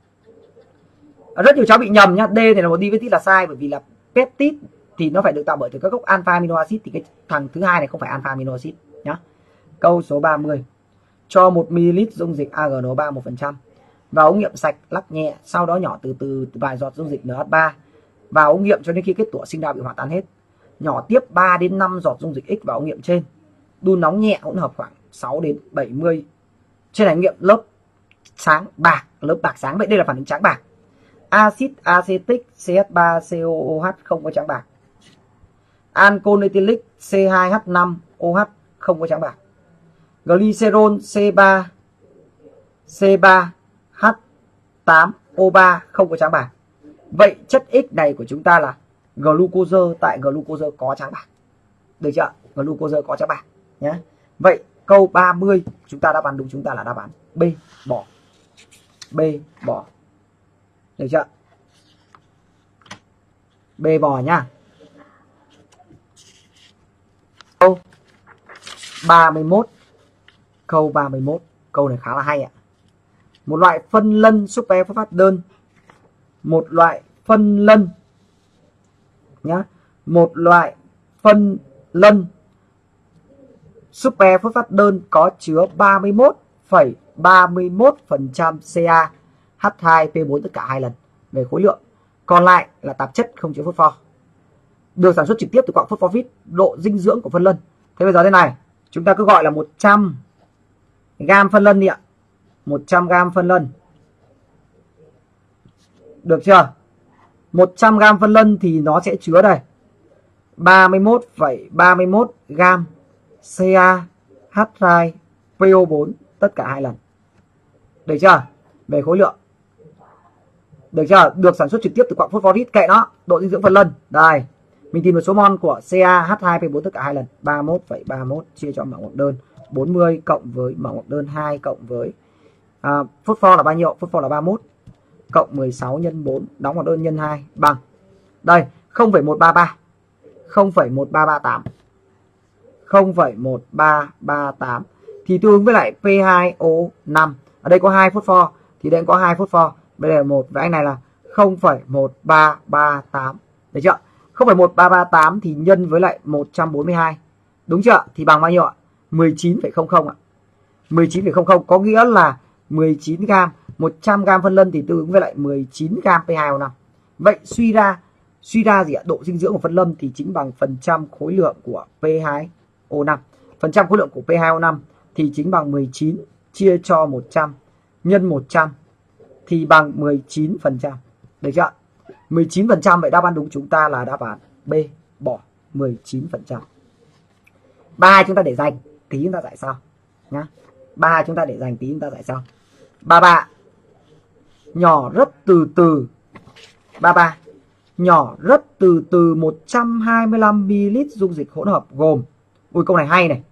A: À, rất nhiều cháu bị nhầm nhá. D này là một dipeptide là sai, bởi vì là peptide thì nó phải được tạo bởi từ các gốc alpha amino acid, thì cái thằng thứ hai này không phải alpha amino acid nhá. Câu số ba mươi. Cho một mi-li-lít dung dịch a giê en o ba một phần trăm vào ống nghiệm sạch, lắc nhẹ, sau đó nhỏ từ từ vài giọt dung dịch en hát ba vào ống nghiệm cho đến khi kết tủa sinh đào bị hòa tan hết. Nhỏ tiếp ba đến năm giọt dung dịch X vào ống nghiệm trên. Đun nóng nhẹ hỗn hợp khoảng sáu đến bảy mươi. Trên ống nghiệm lớp sáng bạc, lớp bạc sáng. Vậy đây là phản ứng trắng bạc. Axit acetic C H ba C O O H không có trắng bạc. Alcohol ethylic C hai H năm O H không có trắng bạc. Glycerol C ba C ba H tám O ba không có trắng bạc. Vậy chất X này của chúng ta là glucose, tại glucose có trắng bạc. Được chưa? Glucose có trắng bạc nhé. Vậy câu ba mươi chúng ta đáp án đúng chúng ta là đáp án B, bỏ. B, bỏ. Được chưa? B bỏ nhá. Câu ba mươi mốt. Câu ba mươi mốt. Câu này khá là hay ạ. Một loại phân lân super phosphat đơn. Một loại phân lân nhá. Một loại phân lân super phosphat đơn có chứa ba mươi mốt phẩy ba mươi mốt phần trăm Ca H hai P bốn tất cả hai lần về khối lượng. Còn lại là tạp chất không chứa phốt pho. Được sản xuất trực tiếp từ quặng phosphorit. Độ dinh dưỡng của phân lân. Thế bây giờ thế này, chúng ta cứ gọi là một trăm gam phân lân đi ạ. một trăm gam phân lân. Được chưa? một trăm gam phân lân thì nó sẽ chứa đây ba mươi mốt phẩy ba mươi mốt gam Ca H hai P O bốn tất cả hai lần. Được chưa? Về khối lượng. Được chưa? Được sản xuất trực tiếp từ quặng phosphorit, kệ nó. Độ dinh dưỡng phân lân. Đây. Mình tìm được số mol của Ca H hai P bốn tất cả hai lần. ba mươi mốt phẩy ba mươi mốt chia cho mẫu ngọc đơn bốn mươi cộng với mẫu ngọc đơn hai cộng với à, phốt pho là bao nhiêu? Phốt pho là ba mươi mốt cộng mười sáu nhân bốn đóng vào đơn nhân hai bằng đây không phẩy một ba ba không phẩy một ba ba tám không phẩy một ba ba tám thì tương ứng với lại P hai O năm. Ở đây có hai phốt pho thì đây có hai phốt pho. Bây giờ một với anh này là không phẩy một ba ba tám. Được chưa? không phẩy một ba ba tám thì nhân với lại một trăm bốn mươi hai. Đúng chưa? Thì bằng bao nhiêu ạ? mười chín phẩy không không ạ. mười chín phẩy không không có nghĩa là mười chín gam. một trăm gam phân lân thì tương ứng với lại mười chín gam P hai O năm. Vậy suy ra suy ra gì ạ? Độ dinh dưỡng của phân lâm thì chính bằng phần trăm khối lượng của P hai O năm. Phần trăm khối lượng của P hai O năm thì chính bằng mười chín chia cho một trăm nhân một trăm thì bằng mười chín phần trăm. Được chưa? mười chín phần trăm. Vậy đáp án đúng chúng ta là đáp án B, bỏ mười chín phần trăm. ba chúng ta để dành tí chúng ta giải sau nhá. ba chúng ta để dành tí chúng ta giải sau. ba ba nhỏ rất từ từ. ba ba nhỏ rất từ từ một trăm hai mươi lăm mi-li-lít dung dịch hỗn hợp gồm. Ui câu này hay này.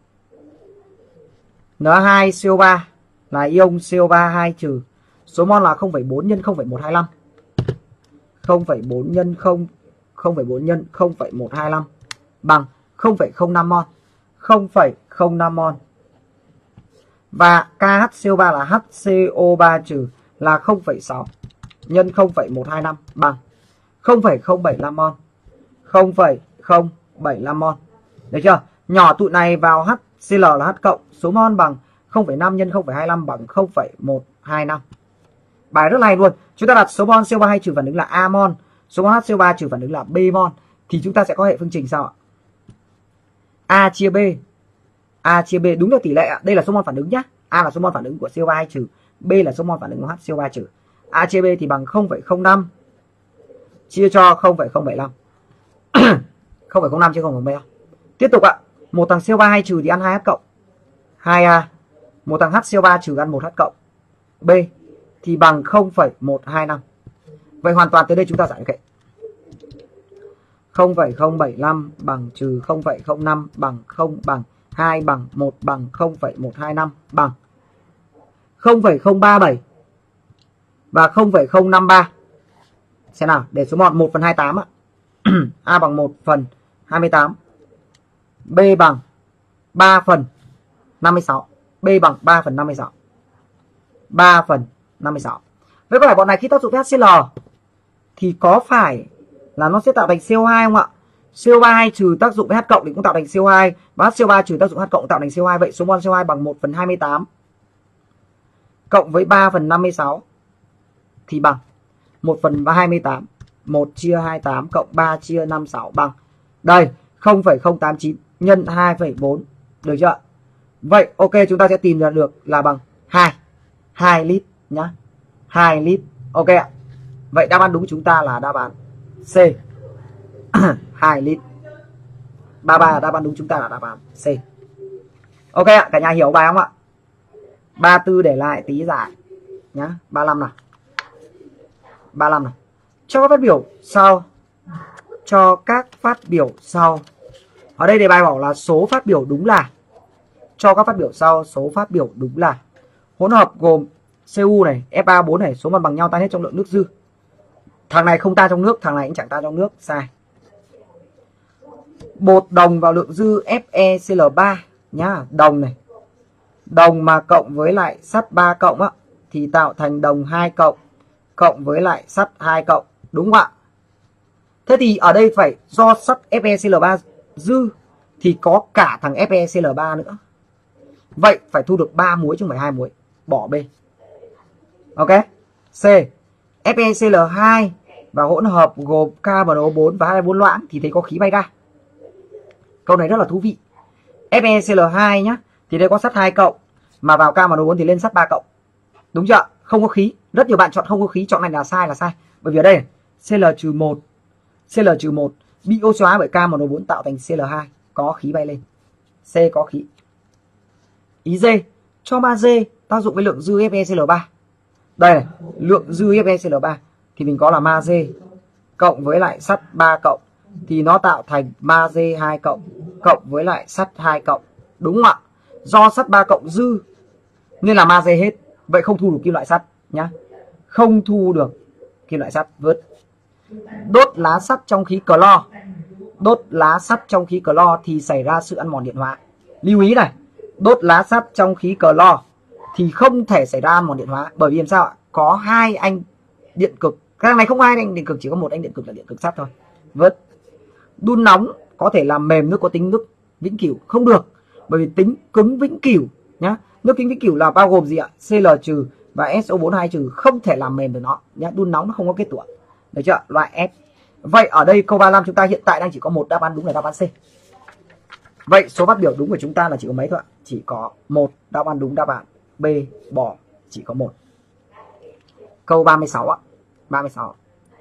A: N hai C O ba là ion C O ba hai trừ. Số mol là không phẩy bốn nhân không phẩy một hai lăm. không phẩy bốn nhân không không phẩy bốn nhân không phẩy một hai lăm bằng không phẩy không năm mol. không phẩy không năm mol. Và ca hát xê o ba là hát xê o ba trừ là không phẩy sáu nhân không phẩy một hai năm bằng không phẩy không bảy lăm mol. không phẩy không bảy lăm mol. Được chưa? Nhỏ tụi này vào HCl là H cộng, số mol bằng không phẩy năm nhân không phẩy hai lăm bằng không phẩy một hai năm. Bài rất hay luôn. Chúng ta đặt số mol xê o ba hay trừ phản ứng là A mol, số mol hát xê o ba trừ phản ứng là B mol, thì chúng ta sẽ có hệ phương trình sao ạ? A chia B. A chia B đúng là tỷ lệ ạ. Đây là số mol phản ứng nhá. A là số mol phản ứng của xê o ba hay trừ, B là số mol phản ứng của hát xê o ba trừ. A chia B thì bằng không phẩy không năm chia cho không phẩy không bảy lăm. không phẩy không năm chia không phẩy không bảy lăm. Tiếp tục ạ. Một thằng xê o ba hay trừ thì ăn hai H cộng, hai A. Một thằng hát xê o ba trừ ăn một H cộng, B thì bằng không phẩy một hai năm. Vậy hoàn toàn tới đây chúng ta giải được hệ. không phẩy không bảy lăm bằng trừ không phẩy không năm bằng không bằng hai bằng một bằng không phẩy một hai năm bằng không phẩy không ba bảy và không phẩy không năm ba. Xem nào, để số mol một phần hai mươi tám ạ. A bằng một phần hai mươi tám. B bằng ba phần năm mươi sáu. B bằng ba phần năm mươi sáu. ba phần năm mươi sáu. Vậy có phải bọn này khi tác dụng với HCl thì có phải là nó sẽ tạo thành xê o hai không ạ? xê o ba hay trừ tác dụng với H cộng thì cũng tạo thành xê o hai, và hát xê o ba trừ tác dụng H cộng tạo thành xê o hai. Vậy số mol xê o hai bằng một phần hai mươi tám cộng với ba phần năm mươi sáu thì bằng một phần hai mươi tám. một chia hai mươi tám cộng ba chia năm mươi sáu bằng đây không phẩy không tám chín nhân hai phẩy bốn. Được chưa? Vậy ok, chúng ta sẽ tìm ra được là bằng hai. hai lít nhá. hai lít. Ok ạ. Vậy đáp án đúng của chúng ta là đáp án C. hai lít. ba mươi ba là đáp án đúng chúng ta là đáp án C. Ok ạ, cả nhà hiểu bài không ạ? ba mươi tư để lại tí giải nhá. ba mươi lăm nào. ba mươi lăm này. Cho các phát biểu sau. Cho các phát biểu sau. Ở đây đề bài bảo là số phát biểu đúng là. Cho các phát biểu sau, số phát biểu đúng là hỗn hợp gồm xê u này, F ba bốn này, số mol bằng nhau tan hết trong lượng nước dư. Thằng này không tan trong nước, thằng này cũng chẳng tan trong nước, sai. Bột đồng vào lượng dư FeCl ba nhá, đồng này. Đồng mà cộng với lại sắt ba cộng á thì tạo thành đồng hai cộng cộng với lại sắt hai cộng, đúng không ạ? Thế thì ở đây phải do sắt FeCl ba dư thì có cả thằng FeCl ba nữa. Vậy phải thu được ba muối chứ không phải hai muối. Bỏ B. Ok. C. FeCl hai và hỗn hợp gồm K N O bốn và H hai O bốn loãng thì thấy có khí bay ra. Câu này rất là thú vị. FeCl hai nhá, thì đây có sắt hai cộng, mà vào K N O bốn thì lên sắt ba cộng. Đúng chưa? Không có khí. Rất nhiều bạn chọn không có khí, chọn này là sai là sai. Bởi vì ở đây Cl trừ một, Cl trừ một bị oxy hóa bởi K N O bốn tạo thành Cl hai, có khí bay lên. C có khí. Ý D, cho magie tác dụng với lượng dư FeCl ba. Đây này, lượng dư FeCl ba thì mình có là magie cộng với lại sắt ba cộng thì nó tạo thành magie hai cộng cộng với lại sắt hai cộng. Đúng không ạ? Do sắt ba cộng dư nên là magie hết. Vậy không thu được kim loại sắt nhá. Không thu được kim loại sắt, vớt. Đốt lá sắt trong khí clo. Đốt lá sắt trong khí clo thì xảy ra sự ăn mòn điện hóa. Lưu ý này, đốt lá sắt trong khí clo thì không thể xảy ra ăn mòn điện hóa. Bởi vì làm sao ạ? Có hai anh điện cực. Cái này không hai anh điện cực, chỉ có một anh điện cực là điện cực sắt thôi. Vớt. Đun nóng có thể làm mềm nước có tính nước vĩnh cửu, không được. Bởi vì tính cứng vĩnh cửu nhá. Nước tính vĩnh cửu là bao gồm gì ạ? Cl trừ và S O bốn hai trừ, không thể làm mềm được nó nhá. Đun nóng nó không có kết tủa. Được chưa? Loại F. Vậy ở đây câu ba mươi lăm chúng ta hiện tại đang chỉ có một đáp án đúng là đáp án C. Vậy số phát biểu đúng của chúng ta là chỉ có mấy thôi ạ? Chỉ có một đáp án đúng, đáp án B bỏ chỉ có một. Câu ba mươi sáu ạ. ba mươi sáu.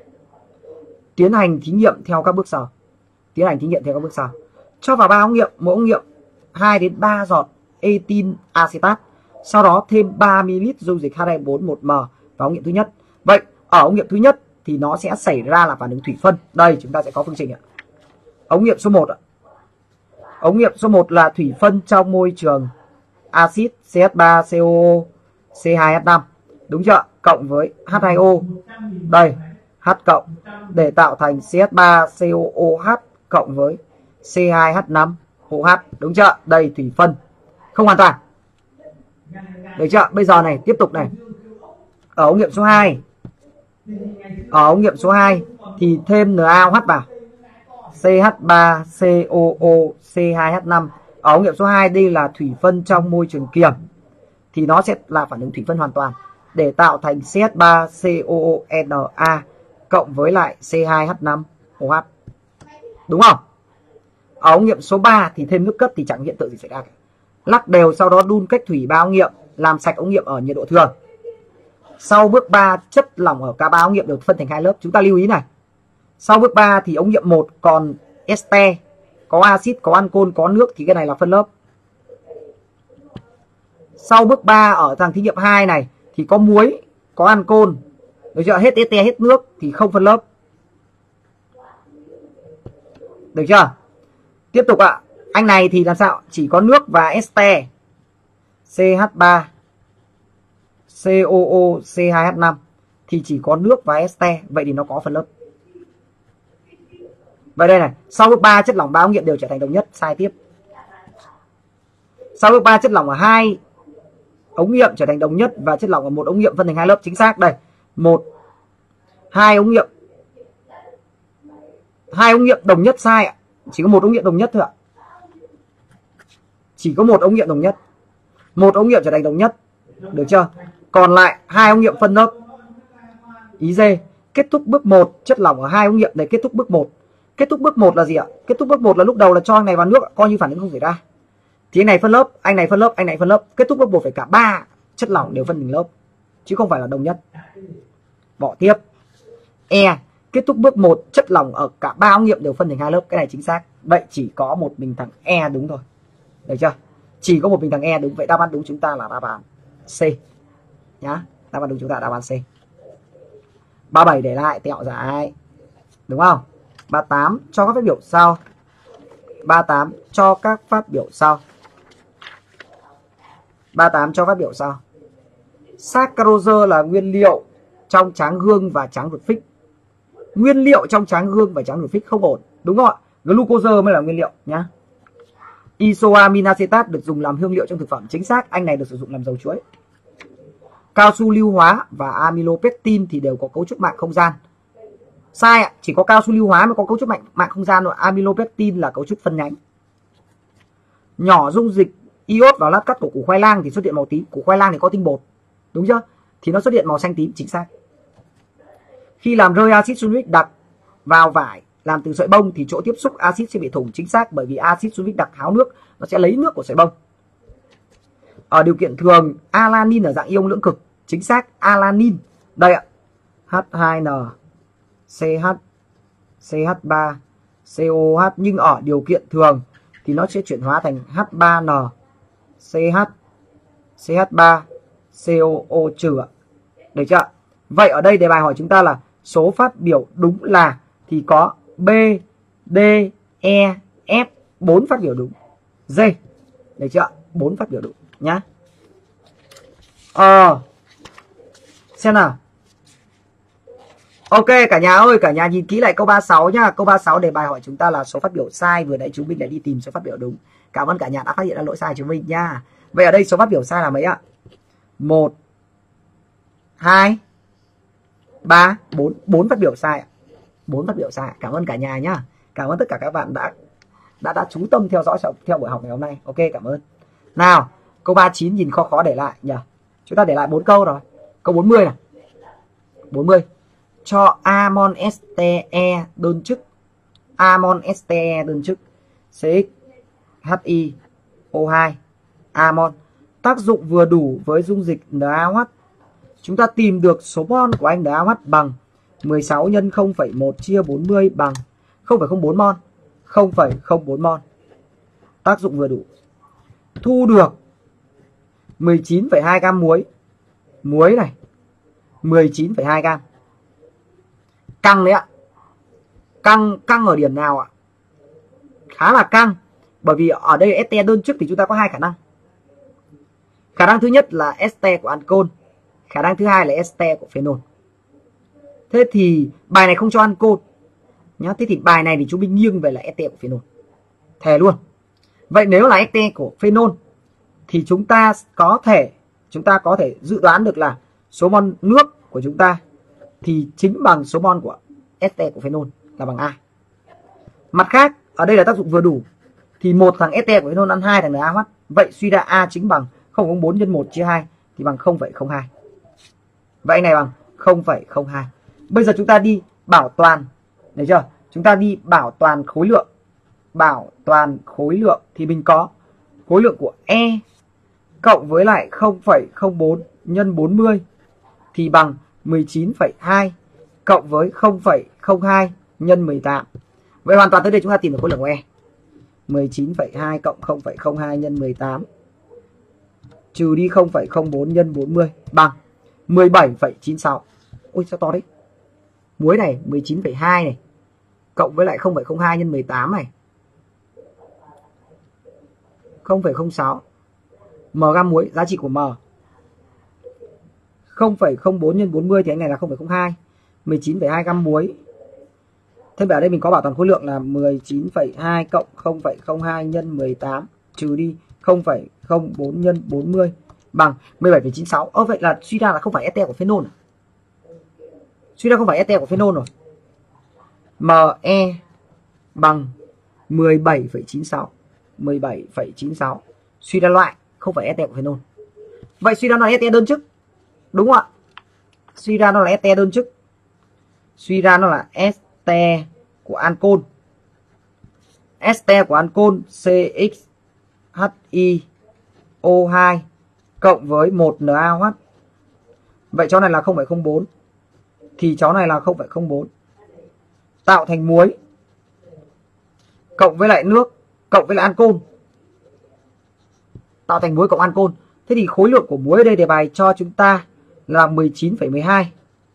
A: Tiến hành thí nghiệm theo các bước sau. Tiến hành thí nghiệm theo các bước sau. Cho vào ba ống nghiệm, mỗi ống nghiệm hai đến ba giọt etin acetat. Sau đó thêm ba mi li lít dung dịch H hai O bốn một m vào ống nghiệm thứ nhất. Vậy ở ống nghiệm thứ nhất thì nó sẽ xảy ra là phản ứng thủy phân. Đây chúng ta sẽ có phương trình ạ. Ống nghiệm số một ạ. Ống nghiệm số một là thủy phân trong môi trường axit C H ba C O O C hai H năm. Đúng chưa? Cộng với H hai O. Đây, H cộng để tạo thành C H ba C O O H cộng với C hai H năm O H. Đúng chưa? Đây thủy phân không hoàn toàn. Được chưa? Bây giờ này, tiếp tục này. Ở ống nghiệm số hai. Ở ống nghiệm số hai thì thêm NaOH vào. C H ba C O O C hai H năm. Ở ống nghiệm số hai đây là thủy phân trong môi trường kiềm. Thì nó sẽ là phản ứng thủy phân hoàn toàn để tạo thành C H ba C O O N A cộng với lại C hai H năm O H. Đúng không? Ở ống nghiệm số ba thì thêm nước cất thì chẳng hiện tượng gì xảy ra cả. Lắc đều, sau đó đun cách thủy ba ống nghiệm, làm sạch ống nghiệm ở nhiệt độ thường. Sau bước ba, chất lỏng ở cả ba ống nghiệm được phân thành hai lớp. Chúng ta lưu ý này. Sau bước ba thì ống nghiệm một còn este, có axit, có ancol, có nước thì cái này là phân lớp. Sau bước ba ở thằng thí nghiệm hai này thì có muối, có ancol. Được chưa? Hết este, hết nước thì không phân lớp. Được chưa? Tiếp tục ạ. À. Anh này thì làm sao? Chỉ có nước và este. C H ba C O O C hai H năm thì chỉ có nước và este, vậy thì nó có phân lớp. Vậy đây này, sau bước ba chất lỏng ba ống nghiệm đều trở thành đồng nhất, sai tiếp. Sau bước ba chất lỏng ở hai ống nghiệm trở thành đồng nhất và chất lỏng ở một ống nghiệm phân thành hai lớp, chính xác đây. Một hai ống nghiệm. Hai ống nghiệm đồng nhất sai ạ. Chỉ có một ống nghiệm đồng nhất thôi ạ. Chỉ có một ống nghiệm đồng nhất. Một ống nghiệm trở thành đồng nhất. Được chưa? Còn lại hai ống nghiệm phân lớp. Ý D. Kết thúc bước một, chất lỏng ở hai ống nghiệm này kết thúc bước một. Kết thúc bước một là gì ạ? Kết thúc bước một là lúc đầu là cho anh này vào nước, coi như phản ứng không xảy ra. Thì anh này phân lớp, anh này phân lớp, anh này phân lớp. Kết thúc bước một phải cả ba chất lỏng đều phân thành lớp, chứ không phải là đồng nhất. Bỏ tiếp. E. Kết thúc bước một, chất lỏng ở cả ba ống nghiệm đều phân thành hai lớp. Cái này chính xác. Vậy chỉ có một mình thằng E đúng thôi. Được chưa? Chỉ có một mình thằng E đúng. Vậy đáp án đúng chúng ta là đáp án C nhá. Đáp án đúng chúng ta là đáp án C. ba mươi bảy để lại tẹo giải. Đúng không? ba mươi tám cho các phát biểu sau. ba mươi tám cho các phát biểu sau. ba mươi tám cho phát biểu sau. Saccharose là nguyên liệu trong tráng gương và tráng ruột phích. Nguyên liệu trong tráng gương và tráng ruột phích không ổn. Đúng không ạ? Glucose mới là nguyên liệu nhá. Isoamin acetat được dùng làm hương liệu trong thực phẩm. Chính xác, anh này được sử dụng làm dầu chuối. Cao su lưu hóa và amylopectin thì đều có cấu trúc mạng không gian. Sai ạ, chỉ có cao su lưu hóa mới có cấu trúc mạng, mạng không gian rồi. Amylopectin là cấu trúc phân nhánh. Nhỏ dung dịch iốt vào lát cắt của củ khoai lang thì xuất hiện màu tím. Củ khoai lang thì có tinh bột. Đúng chưa? Thì nó xuất hiện màu xanh tím, chính xác. Khi làm rơi axit sulfuric đặc vào vải làm từ sợi bông thì chỗ tiếp xúc axit sẽ bị thủng, chính xác, bởi vì axit sulfuric đặc tháo nước, nó sẽ lấy nước của sợi bông. Ở điều kiện thường, alanin ở dạng ion lưỡng cực, chính xác, alanin. Đây ạ. H hai N CH CH ba C O H, nhưng ở điều kiện thường thì nó sẽ chuyển hóa thành H ba N CH CH ba C O O trừ ạ. Được chưa? Vậy ở đây đề bài hỏi chúng ta là số phát biểu đúng là thì có B, D, E, F, bốn phát biểu đúng. D. Được chưa? bốn phát biểu đúng nhá. Ờ. Xem nào. Ok cả nhà ơi, cả nhà nhìn kỹ lại câu ba mươi sáu nhá. Câu ba mươi sáu đề bài hỏi chúng ta là số phát biểu sai, vừa nãy chúng mình đã đi tìm số phát biểu đúng. Cảm ơn cả nhà đã phát hiện ra lỗi sai chúng mình nha. Vậy ở đây số phát biểu sai là mấy ạ? một hai ba bốn, bốn phát biểu sai ạ. bốn phát biểu sai. Cảm ơn cả nhà nhá. Cảm ơn tất cả các bạn đã đã đã chú tâm theo dõi theo buổi học ngày hôm nay. Ok, cảm ơn. Nào, câu ba mươi chín nhìn khó khó để lại nhỉ. Chúng ta để lại bốn câu rồi. Câu bốn mươi này. bốn mươi. Cho amon este đơn chức. Amon este đơn chức C X H I O hai. Amon. Tác dụng vừa đủ với dung dịch NaOH. Chúng ta tìm được số mol của anh NaOH bằng mười sáu nhân không phẩy một chia bốn mươi bằng không phẩy không bốn mol. không phẩy không bốn mol. Tác dụng vừa đủ. Thu được mười chín phẩy hai gam muối. Muối này mười chín phẩy hai gam. Căng đấy ạ. Căng căng ở điểm nào ạ? Khá là căng. Bởi vì ở đây este đơn chức thì chúng ta có hai khả năng. Khả năng thứ nhất là este của ancol. Khả năng thứ hai là este của phenol. Thế thì bài này không cho ancol nhá. Thế thì bài này thì chúng mình nghiêng về là este của phenol. Thề luôn. Vậy nếu là este của phenol thì chúng ta có thể chúng ta có thể dự đoán được là số mol nước của chúng ta thì chính bằng số mol của este của phenol là bằng A. Mặt khác, ở đây là tác dụng vừa đủ thì một thằng este của phenol ăn hai thằng en a ô hát. Vậy suy ra A chính bằng không phẩy không bốn nhân một chia hai thì bằng không phẩy không hai. Vậy này bằng không phẩy không hai. Bây giờ chúng ta đi bảo toàn, được chưa? Chúng ta đi bảo toàn khối lượng. Bảo toàn khối lượng thì mình có khối lượng của E cộng với lại không phẩy không bốn nhân bốn mươi thì bằng mười chín phẩy hai cộng với không phẩy không hai nhân mười tám. Vậy hoàn toàn tới đây chúng ta tìm được khối lượng của E. mười chín phẩy hai cộng không phẩy không hai nhân mười tám trừ đi không phẩy không bốn nhân bốn mươi bằng mười bảy phẩy chín sáu. Ôi sao to đấy. Muối này mười chín phẩy hai này cộng với lại không phẩy không hai nhân mười tám này. không phẩy không sáu. M gam muối, giá trị của M. không phẩy không bốn nhân bốn mươi thì anh này là không phẩy không hai. mười chín phẩy hai gam muối. Thế ở đây mình có bảo toàn khối lượng là mười chín phẩy hai cộng không phẩy không hai nhân mười tám trừ đi không phẩy không bốn nhân bốn mươi bằng mười bảy phẩy chín sáu. Ơ vậy là suy ra là không phải este của phenol. Suy ra không phải este của phenol rồi. Me bằng mười bảy phẩy chín sáu. mười bảy phẩy chín sáu. Suy ra loại không phải este của phenol. Vậy suy ra nó là este đơn chức. Đúng không ạ? Suy ra nó là este đơn chức. Suy ra nó là este của ancol. Este của ancol xê ích hát i o hai cộng với một en a ô hát. Vậy cháu này là không phẩy không bốn thì cháu này là không phẩy không bốn tạo thành muối cộng với lại nước cộng với lại ancol. Tạo thành muối cộng ancol. Thế thì khối lượng của muối ở đây đề bài cho chúng ta là mười chín phẩy mười hai.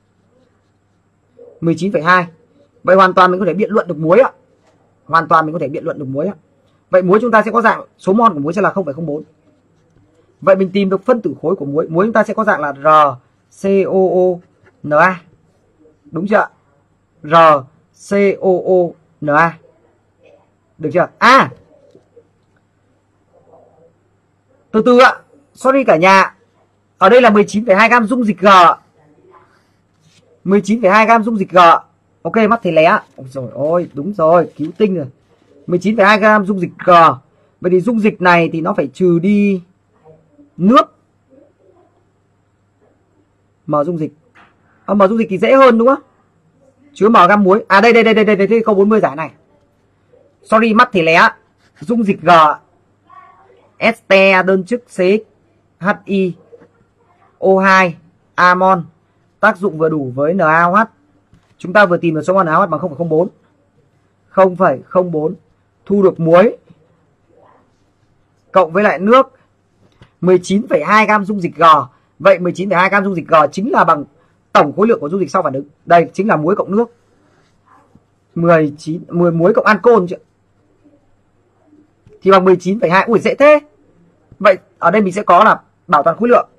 A: mười chín phẩy hai. Vậy hoàn toàn mình có thể biện luận được muối ạ. Hoàn toàn mình có thể biện luận được muối ạ. Vậy muối chúng ta sẽ có dạng số mol của muối sẽ là không phẩy không bốn. Vậy mình tìm được phân tử khối của muối. Muối chúng ta sẽ có dạng là R C O O N A. Đúng chưa? R C O O N A. Được chưa? À. Từ từ ạ. Sorry cả nhà. Ở đây là mười chín phẩy hai gam dung dịch G. mười chín phẩy hai gam dung dịch G. Ok, mắt thầy lé. Ôi trời ơi, đúng rồi, cứu tinh rồi. mười chín phẩy hai gam dung dịch G. Vậy thì dung dịch này thì nó phải trừ đi nước. M dung dịch. À, M dung dịch thì dễ hơn đúng không? Chứa M gam muối. À đây đây đây đây đây, đây, đây câu bốn mươi giải này. Sorry mắt thầy lé. Dung dịch G. Este đơn chức xê ích hát i o hai amon. Tác dụng vừa đủ với en a ô hát. Chúng ta vừa tìm được số mol en a ô hát bằng không phẩy không bốn. không phẩy không bốn thu được muối cộng với lại nước mười chín phẩy hai gam dung dịch G. Vậy mười chín phẩy hai gam dung dịch G chính là bằng tổng khối lượng của dung dịch sau phản ứng. Đây chính là muối cộng nước. mười chín mười muối cộng ancol chứ. Thì bằng mười chín phẩy hai. Ui dễ thế. Vậy ở đây mình sẽ có là bảo toàn khối lượng.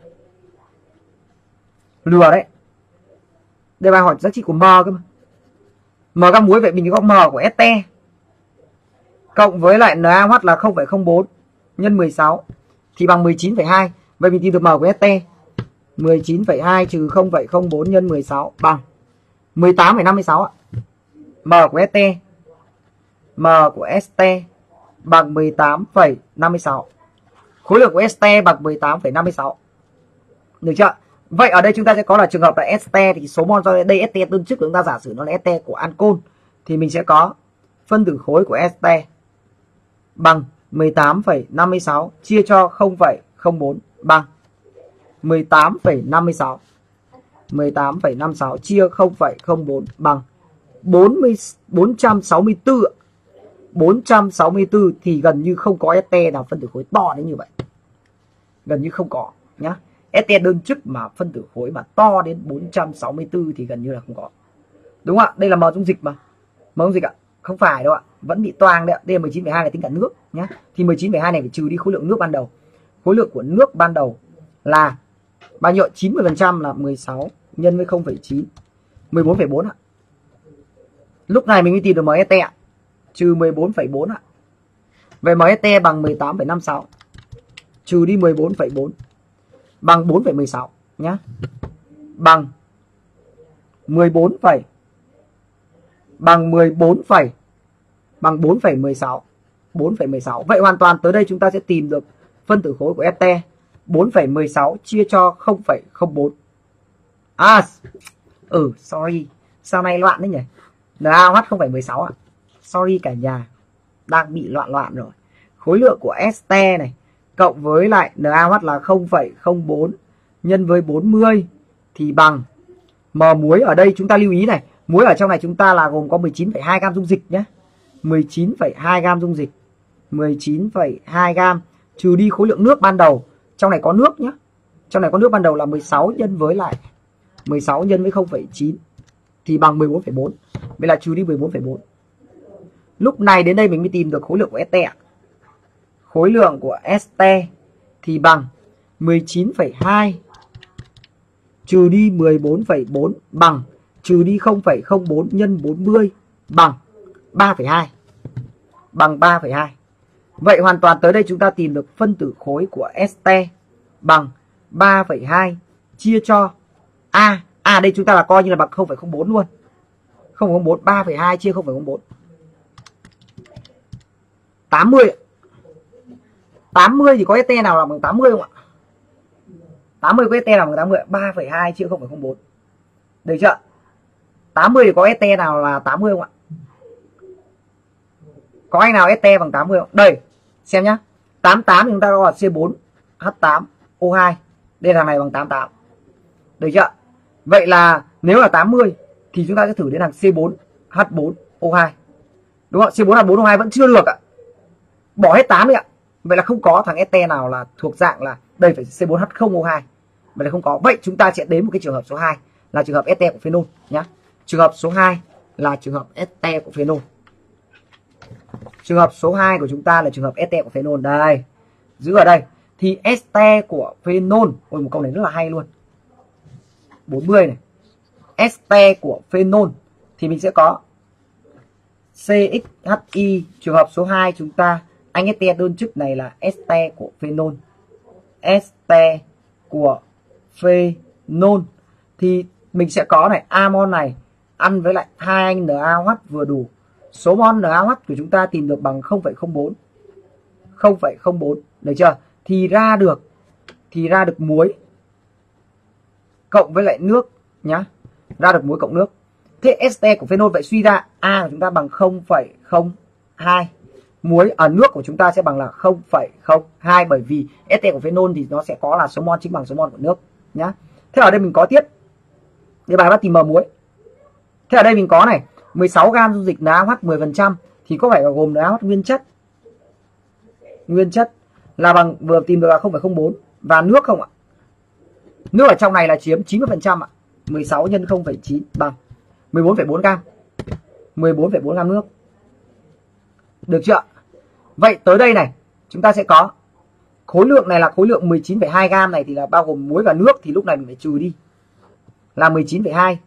A: Lừa đấy. Đây bài hỏi giá trị của M cơ mà. M gam muối, vậy mình có M của este cộng với lại en a ô hát là không phẩy không bốn nhân mười sáu thì bằng mười chín phẩy hai. Vậy mình tìm được M của este. mười chín phẩy hai trừ không phẩy không bốn nhân mười sáu bằng mười tám phẩy năm mươi sáu ạ. M của este. M của este bằng mười tám phẩy năm mươi sáu. Khối lượng của este bằng mười tám phẩy năm mươi sáu. Được chưa? Vậy ở đây chúng ta sẽ có là trường hợp là este thì số mol do đây este đơn chức, chúng ta giả sử nó là este của ancol thì mình sẽ có phân tử khối của este bằng mười tám phẩy năm mươi sáu chia cho không phẩy không bốn bằng mười tám phẩy năm mươi sáu. mười tám phẩy năm mươi sáu chia không phẩy không bốn bằng bốn trăm sáu mươi tư. bốn trăm sáu mươi tư thì gần như không có este nào phân tử khối to đến như vậy. Gần như không có nhá. este đơn chức mà phân tử khối mà to đến bốn trăm sáu mươi tư thì gần như là không có. Đúng không ạ? Đây là M dung dịch mà. M dung dịch ạ. Không phải đâu ạ. Vẫn bị toang đấy ạ. Đây là mười chín phẩy hai là tính cả nước nhá. Thì mười chín phẩy hai này phải trừ đi khối lượng nước ban đầu. Khối lượng của nước ban đầu là bao nhiêu? chín mươi phần trăm là mười sáu nhân với không phẩy chín mười bốn phẩy bốn ạ. Lúc này mình mới tìm được em ét tê ạ. Trừ mười bốn phẩy bốn ạ. Về em ét tê bằng mười tám phẩy năm sáu. Trừ đi mười bốn phẩy bốn bằng bốn phẩy mười sáu nhá. Bằng mười bốn phẩy bằng mười bốn phẩy bằng bốn phẩy mười sáu. bốn phẩy mười sáu. Vậy hoàn toàn tới đây chúng ta sẽ tìm được phân tử khối của ét tê. bốn phẩy mười sáu chia cho không phẩy không bốn. À, ừ, sorry. Sau này loạn đấy nhỉ. en a ô hát không phẩy mười sáu ạ. Sorry cả nhà. Đang bị loạn loạn rồi. Khối lượng của ét tê này cộng với lại en a ô hát là không phẩy không bốn nhân với bốn mươi thì bằng M muối ở đây chúng ta lưu ý này. Muối ở trong này chúng ta là gồm có mười chín phẩy hai gam dung dịch nhé. mười chín phẩy hai gam dung dịch. mười chín phẩy hai gam trừ đi khối lượng nước ban đầu. Trong này có nước nhé. Trong này có nước ban đầu là mười sáu nhân với lại mười sáu nhân với không phẩy chín thì bằng mười bốn phẩy bốn. Vậy là trừ đi mười bốn phẩy bốn. Lúc này đến đây mình mới tìm được khối lượng của ét tê ạ. Khối lượng của ét tê thì bằng mười chín phẩy hai trừ đi mười bốn phẩy bốn bằng trừ đi không phẩy không bốn nhân bốn mươi bằng ba phẩy hai. Bằng ba phẩy hai. Vậy hoàn toàn tới đây chúng ta tìm được phân tử khối của ét tê bằng ba phẩy hai chia cho A. À đây chúng ta là coi như là bằng không phẩy không bốn luôn. không phẩy không bốn, ba phẩy hai chia không phẩy không bốn. tám mươi. tám mươi thì có ét tê nào là bằng tám mươi không ạ? tám mươi có ét tê nào bằng tám mươi. ba phẩy hai chia không phẩy không bốn. Được chưa? tám mươi thì có ét tê nào là tám mươi không ạ? Có anh nào ét tê bằng tám mươi không? Đây, xem nhá. tám mươi tám thì chúng ta gọi là xê bốn hát tám o hai. Đây là thằng này bằng tám mươi tám. Được chưa? Vậy là nếu là tám mươi thì chúng ta sẽ thử đến thằng xê bốn hát bốn o hai. Đúng không? xê bốn hát bốn o hai vẫn chưa được ạ. Bỏ hết tám đi ạ. Vậy là không có thằng ét tê nào là thuộc dạng là đây phải xê bốn hát không o hai. Vậy là không có. Vậy chúng ta sẽ đến một cái trường hợp số hai là trường hợp ét tê của phenol nhá. Trường hợp số hai là trường hợp ét tê của phenol. Trường hợp số hai của chúng ta là trường hợp ét tê của phenol đây. Giữ ở đây thì ét tê của phenol, ôi một câu này rất là hay luôn. bốn mươi này. ét tê của phenol thì mình sẽ có xê ích hát i. Trường hợp số hai chúng ta anh ét tê đơn chức này là ét tê của phenol. ét tê của phenol thì mình sẽ có này amon này ăn với lại hai anh en a ô hát vừa đủ. Số mol en a ô hát của chúng ta tìm được bằng không phẩy không bốn. không phẩy không bốn, được chưa? Thì ra được thì ra được muối cộng với lại nước nhá. Ra được muối cộng nước. Thế ét tê của phenol vậy suy ra A của chúng ta bằng không phẩy không hai. Muối ở nước của chúng ta sẽ bằng là không phẩy không hai bởi vì ét tê của phenol thì nó sẽ có là số mol chính bằng số mol của nước nhá. Thế ở đây mình có tiếp. Để bài bắt tìm M muối. Thế ở đây mình có này, mười sáu gam dung dịch en a ô hát mười phần trăm thì có phải là gồm en a ô hát nguyên chất. Nguyên chất là bằng vừa tìm được là không phẩy không bốn và nước không ạ? Nước ở trong này là chiếm chín mươi phần trăm ạ. mười sáu nhân không phẩy chín bằng mười bốn phẩy bốn gam. mười bốn phẩy bốn gam nước. Được chưa? Vậy tới đây này, chúng ta sẽ có khối lượng này là khối lượng mười chín phẩy hai gam này thì là bao gồm muối và nước thì lúc này mình phải trừ đi. Là mười chín phẩy hai.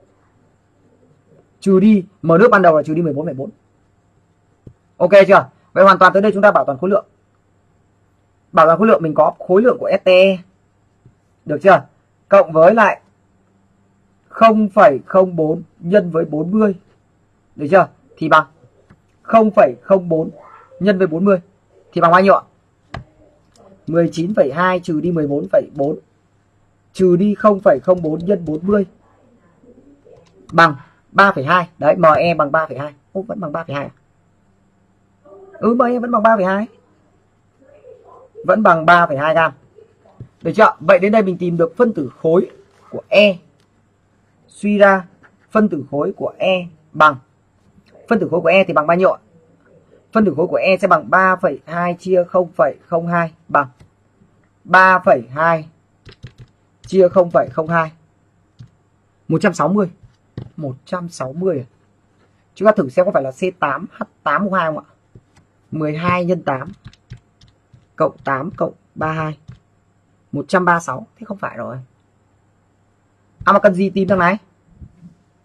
A: Trừ đi, M nước ban đầu là trừ đi mười bốn phẩy bốn. Ok chưa? Vậy hoàn toàn tới đây chúng ta bảo toàn khối lượng. Bảo toàn khối lượng mình có khối lượng của ét tê. Được chưa? Cộng với lại không phẩy không bốn nhân với bốn mươi. Được chưa? Thì bằng không phẩy không bốn nhân với bốn mươi. Thì bằng bao nhiêu ạ? mười chín phẩy hai trừ đi mười bốn phẩy bốn. Trừ đi không phẩy không bốn nhân bốn mươi. Bằng ba phẩy hai. Đấy, ME bằng ba phẩy hai. Ô, vẫn bằng ba phẩy hai. Ừ, ME vẫn bằng ba phẩy hai. Vẫn bằng ba phẩy hai gam. Được chưa? Vậy đến đây mình tìm được phân tử khối của E. Suy ra phân tử khối của E bằng phân tử khối của E thì bằng bao nhiêu ạ? Phân tử khối của E sẽ bằng ba phẩy hai chia không phẩy không hai bằng ba phẩy hai chia không phẩy không hai. một trăm sáu mươi. một trăm sáu mươi. Chúng ta thử xem có phải là xê tám hát tám o hai không ạ? mười hai nhân tám cộng tám cộng ba mươi hai. một trăm ba mươi sáu. Thế không phải rồi. À mà cần gì tìm thằng này?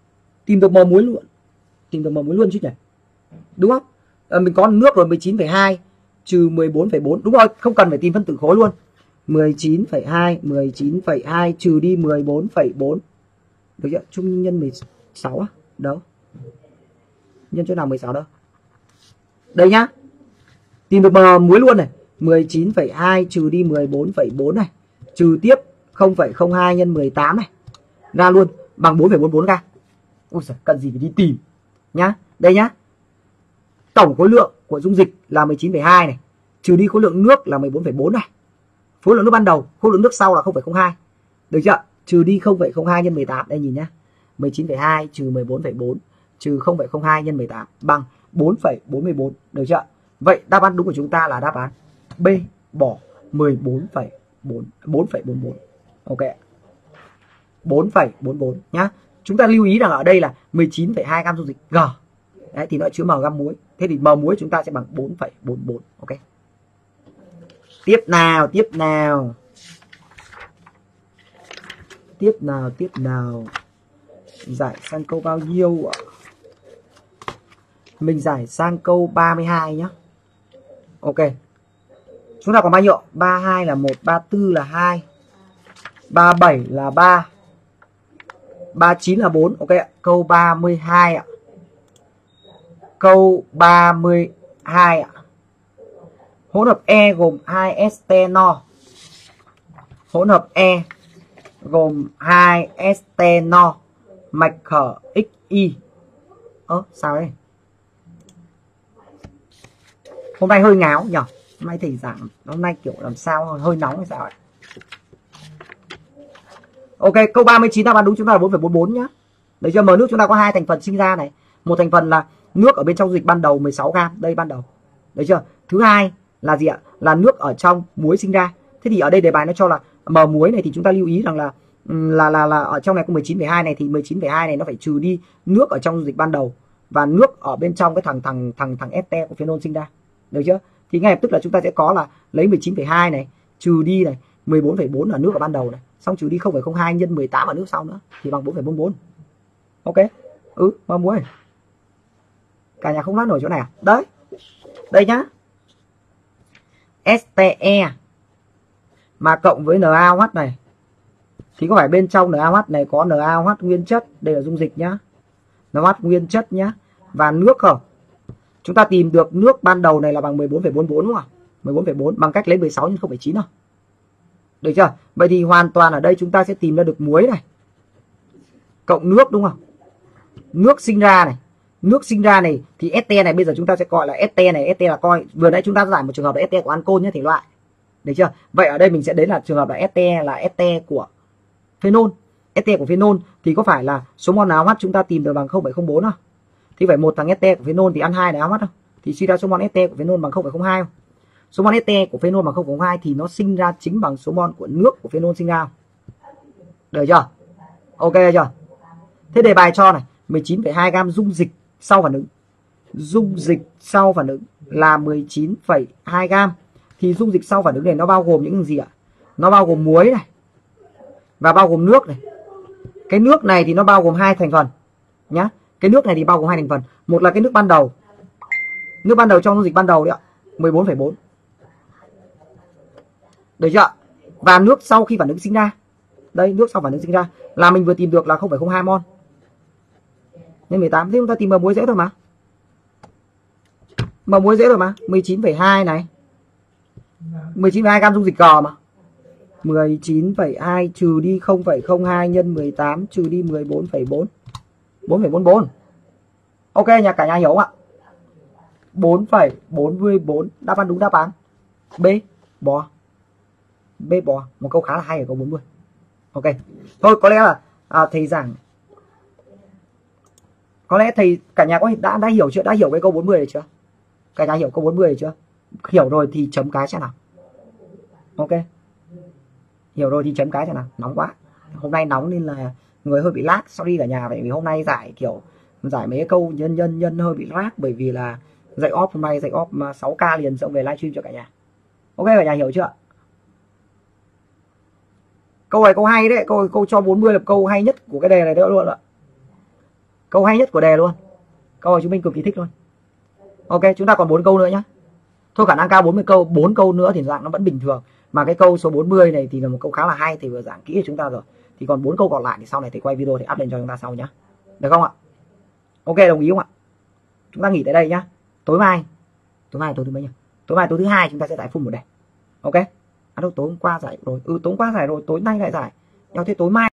A: Tìm được m muối luôn. Tìm được m muối luôn chứ nhỉ? Đúng không? À, mình có nước rồi, mười chín phẩy hai trừ mười bốn phẩy bốn. Đúng rồi, không cần phải tìm phân tử khối luôn. mười chín phẩy hai, mười chín phẩy hai trừ đi mười bốn phẩy bốn. Được chưa? Chung nhân mười sáu á? Đâu? Nhân chỗ nào mười sáu đâu? Đây nhá. Tìm được m muối luôn này. mười chín phẩy hai trừ đi mười bốn phẩy bốn này. Trừ tiếp không phẩy không hai nhân mười tám này. Ra luôn bằng bốn phẩy bốn bốn gam. Ui giời, cần gì phải đi tìm. Nhá. Đây nhá. Tổng khối lượng của dung dịch là mười chín phẩy hai này. Trừ đi khối lượng nước là mười bốn phẩy bốn này. Khối lượng nước ban đầu, khối lượng nước sau là không phẩy không hai. Được chưa? Trừ đi không phẩy không hai nhân mười tám. Đây nhìn nhá. mười chín phẩy hai trừ mười bốn phẩy bốn trừ không phẩy không hai nhân mười tám bằng bốn phẩy bốn mươi bốn. Được chưa? Vậy đáp án đúng của chúng ta là đáp án B, bỏ mười bốn phẩy bốn, bốn phẩy bốn bốn. Ok. bốn phẩy bốn bốn nhá. Chúng ta lưu ý rằng ở đây là mười chín phẩy hai gam dung dịch G. Đấy thì nó chứa m gam muối. Thế thì m muối chúng ta sẽ bằng bốn phẩy bốn bốn. Ok. Tiếp nào, tiếp nào. Tiếp nào, tiếp nào. Giải sang câu bao nhiêu ạ? Mình giải sang câu ba mươi hai nhá. Ok. Chúng ta còn bao nhiêu? ba mươi hai là một, ba mươi tư là hai, ba mươi bảy là ba, ba mươi chín là bốn. Ok ạ. Câu ba mươi hai ạ. Câu ba mươi hai ạ. Hỗn hợp E gồm hai estenol. Hỗn hợp E gồm hai estenol, mạch khở xy. Ơ sao đấy? Hôm nay hơi ngáo nhỉ? Hôm nay thầy giảng hôm nay kiểu làm sao hơi nóng hay sao ạ? Ok, câu ba mươi chín đáp án đúng chúng ta là bốn phẩy bốn bốn nhá. Đấy chưa? M nước chúng ta có hai thành phần sinh ra này. Một thành phần là nước ở bên trong dịch ban đầu mười sáu gam, đây ban đầu. Đấy chưa? Thứ hai là gì ạ? Là nước ở trong muối sinh ra. Thế thì ở đây đề bài nó cho là m muối này thì chúng ta lưu ý rằng là là là là ở trong này có mười chín phẩy hai này thì mười chín phẩy hai này nó phải trừ đi nước ở trong dịch ban đầu và nước ở bên trong cái thằng thằng thằng thằng este của phenol sinh ra. Được chưa? Thì ngay lập tức là chúng ta sẽ có là lấy mười chín phẩy hai này trừ đi này mười bốn phẩy bốn ở nước ở ban đầu này, xong trừ đi không phẩy không hai nhân mười tám ở nước sau nữa thì bằng bốn phẩy bốn bốn. Ok. Ừ, m muối. Cả nhà không nói nổi chỗ này à? Đấy. Đây nhá. este mà cộng với NaOH này thì có phải bên trong NaOH này có NaOH nguyên chất, đây là dung dịch nhá. NaOH nguyên chất nhá. Và nước không? Chúng ta tìm được nước ban đầu này là bằng mười bốn phẩy bốn bốn đúng không? mười bốn phẩy bốn bằng cách lấy mười sáu nhân không phẩy chín thôi. Được chưa? Vậy thì hoàn toàn ở đây chúng ta sẽ tìm ra được muối này cộng nước đúng không? Nước sinh ra này, nước sinh ra này thì este này bây giờ chúng ta sẽ gọi là este này, este là coi vừa nãy chúng ta giải một trường hợp là este của ancol nhé, thể loại. Được chưa? Vậy ở đây mình sẽ đến là trường hợp là este là este của phenol. Este của phenol thì có phải là số mol NaOH chúng ta tìm được bằng không phẩy không bốn không? Thì phải một thằng este của phenol thì ăn hai NaOH không? Thì suy ra số mol este của phenol bằng không phẩy không hai không? Số mol este của phenol bằng không phẩy không hai thì nó sinh ra chính bằng số mol của nước của phenol sinh ra. Được chưa? Ok chưa? Thế đề bài cho này, mười chín phẩy hai gam dung dịch sau phản ứng. Dung dịch sau phản ứng là mười chín phẩy hai gam. Thì dung dịch sau phản ứng này nó bao gồm những gì ạ? Nó bao gồm muối này và bao gồm nước này. Cái nước này thì nó bao gồm hai thành phần nhá. Cái nước này thì bao gồm hai thành phần. Một là cái nước ban đầu. Nước ban đầu trong dung dịch ban đầu đấy ạ, mười bốn phẩy bốn. Được chưa? Và nước sau khi phản ứng sinh ra. Đây, nước sau phản ứng sinh ra là mình vừa tìm được là không phẩy không hai mol. Nên mười tám, thế chúng ta tìm m muối dễ thôi mà. M muối dễ rồi mà, mười chín phẩy hai này. mười chín phẩy hai gam dung dịch G mà. mười chín phẩy hai trừ đi không phẩy không hai nhân mười tám trừ đi mười bốn phẩy bốn. bốn phẩy bốn bốn. Ok nhà cả nhà hiểu không ạ? bốn phẩy bốn mươi bốn. Đáp án đúng đáp án B, bò. B bò. Một câu khá là hay ở câu bốn mươi. Ok. Thôi có lẽ là à, thầy giảng có lẽ thầy cả nhà có đã đã hiểu chưa? Đã hiểu cái câu bốn mươi này chưa? Cả nhà hiểu câu bốn mươi này chưa? Hiểu rồi thì chấm cái xem nào. Ok. Hiểu rồi thì chấm cái xem nào. Nóng quá. Hôm nay nóng nên là người hơi bị lag. Sorry cả nhà, bởi vì hôm nay giải kiểu giải mấy câu nhân nhân nhân hơi bị lag bởi vì là dạy off hôm nay dạy off sáu k liền xong về livestream cho cả nhà. Ok cả nhà hiểu chưa? Câu này câu hay đấy, câu câu cho bốn mươi là câu hay nhất của cái đề này nữa luôn ạ. Câu hay nhất của đề luôn, câu này chúng mình cực kỳ thích luôn. Ok, chúng ta còn bốn câu nữa nhá. Thôi khả năng cao bốn mươi câu, bốn câu nữa thì dạng nó vẫn bình thường. Mà cái câu số bốn mươi này thì là một câu khá là hay, thì vừa giảng kỹ cho chúng ta rồi. Thì còn bốn câu còn lại thì sau này thì quay video thì up lên cho chúng ta sau nhá. Được không ạ? Ok, đồng ý không ạ? Chúng ta nghỉ tại đây nhá. Tối mai, tối mai tối thứ mấy nhỉ? Tối mai tối thứ hai chúng ta sẽ giải full một đề. Ok? À đâu, tối hôm qua giải rồi. Ừ, tối hôm qua giải rồi, tối nay lại giải. Nhau thế tối mai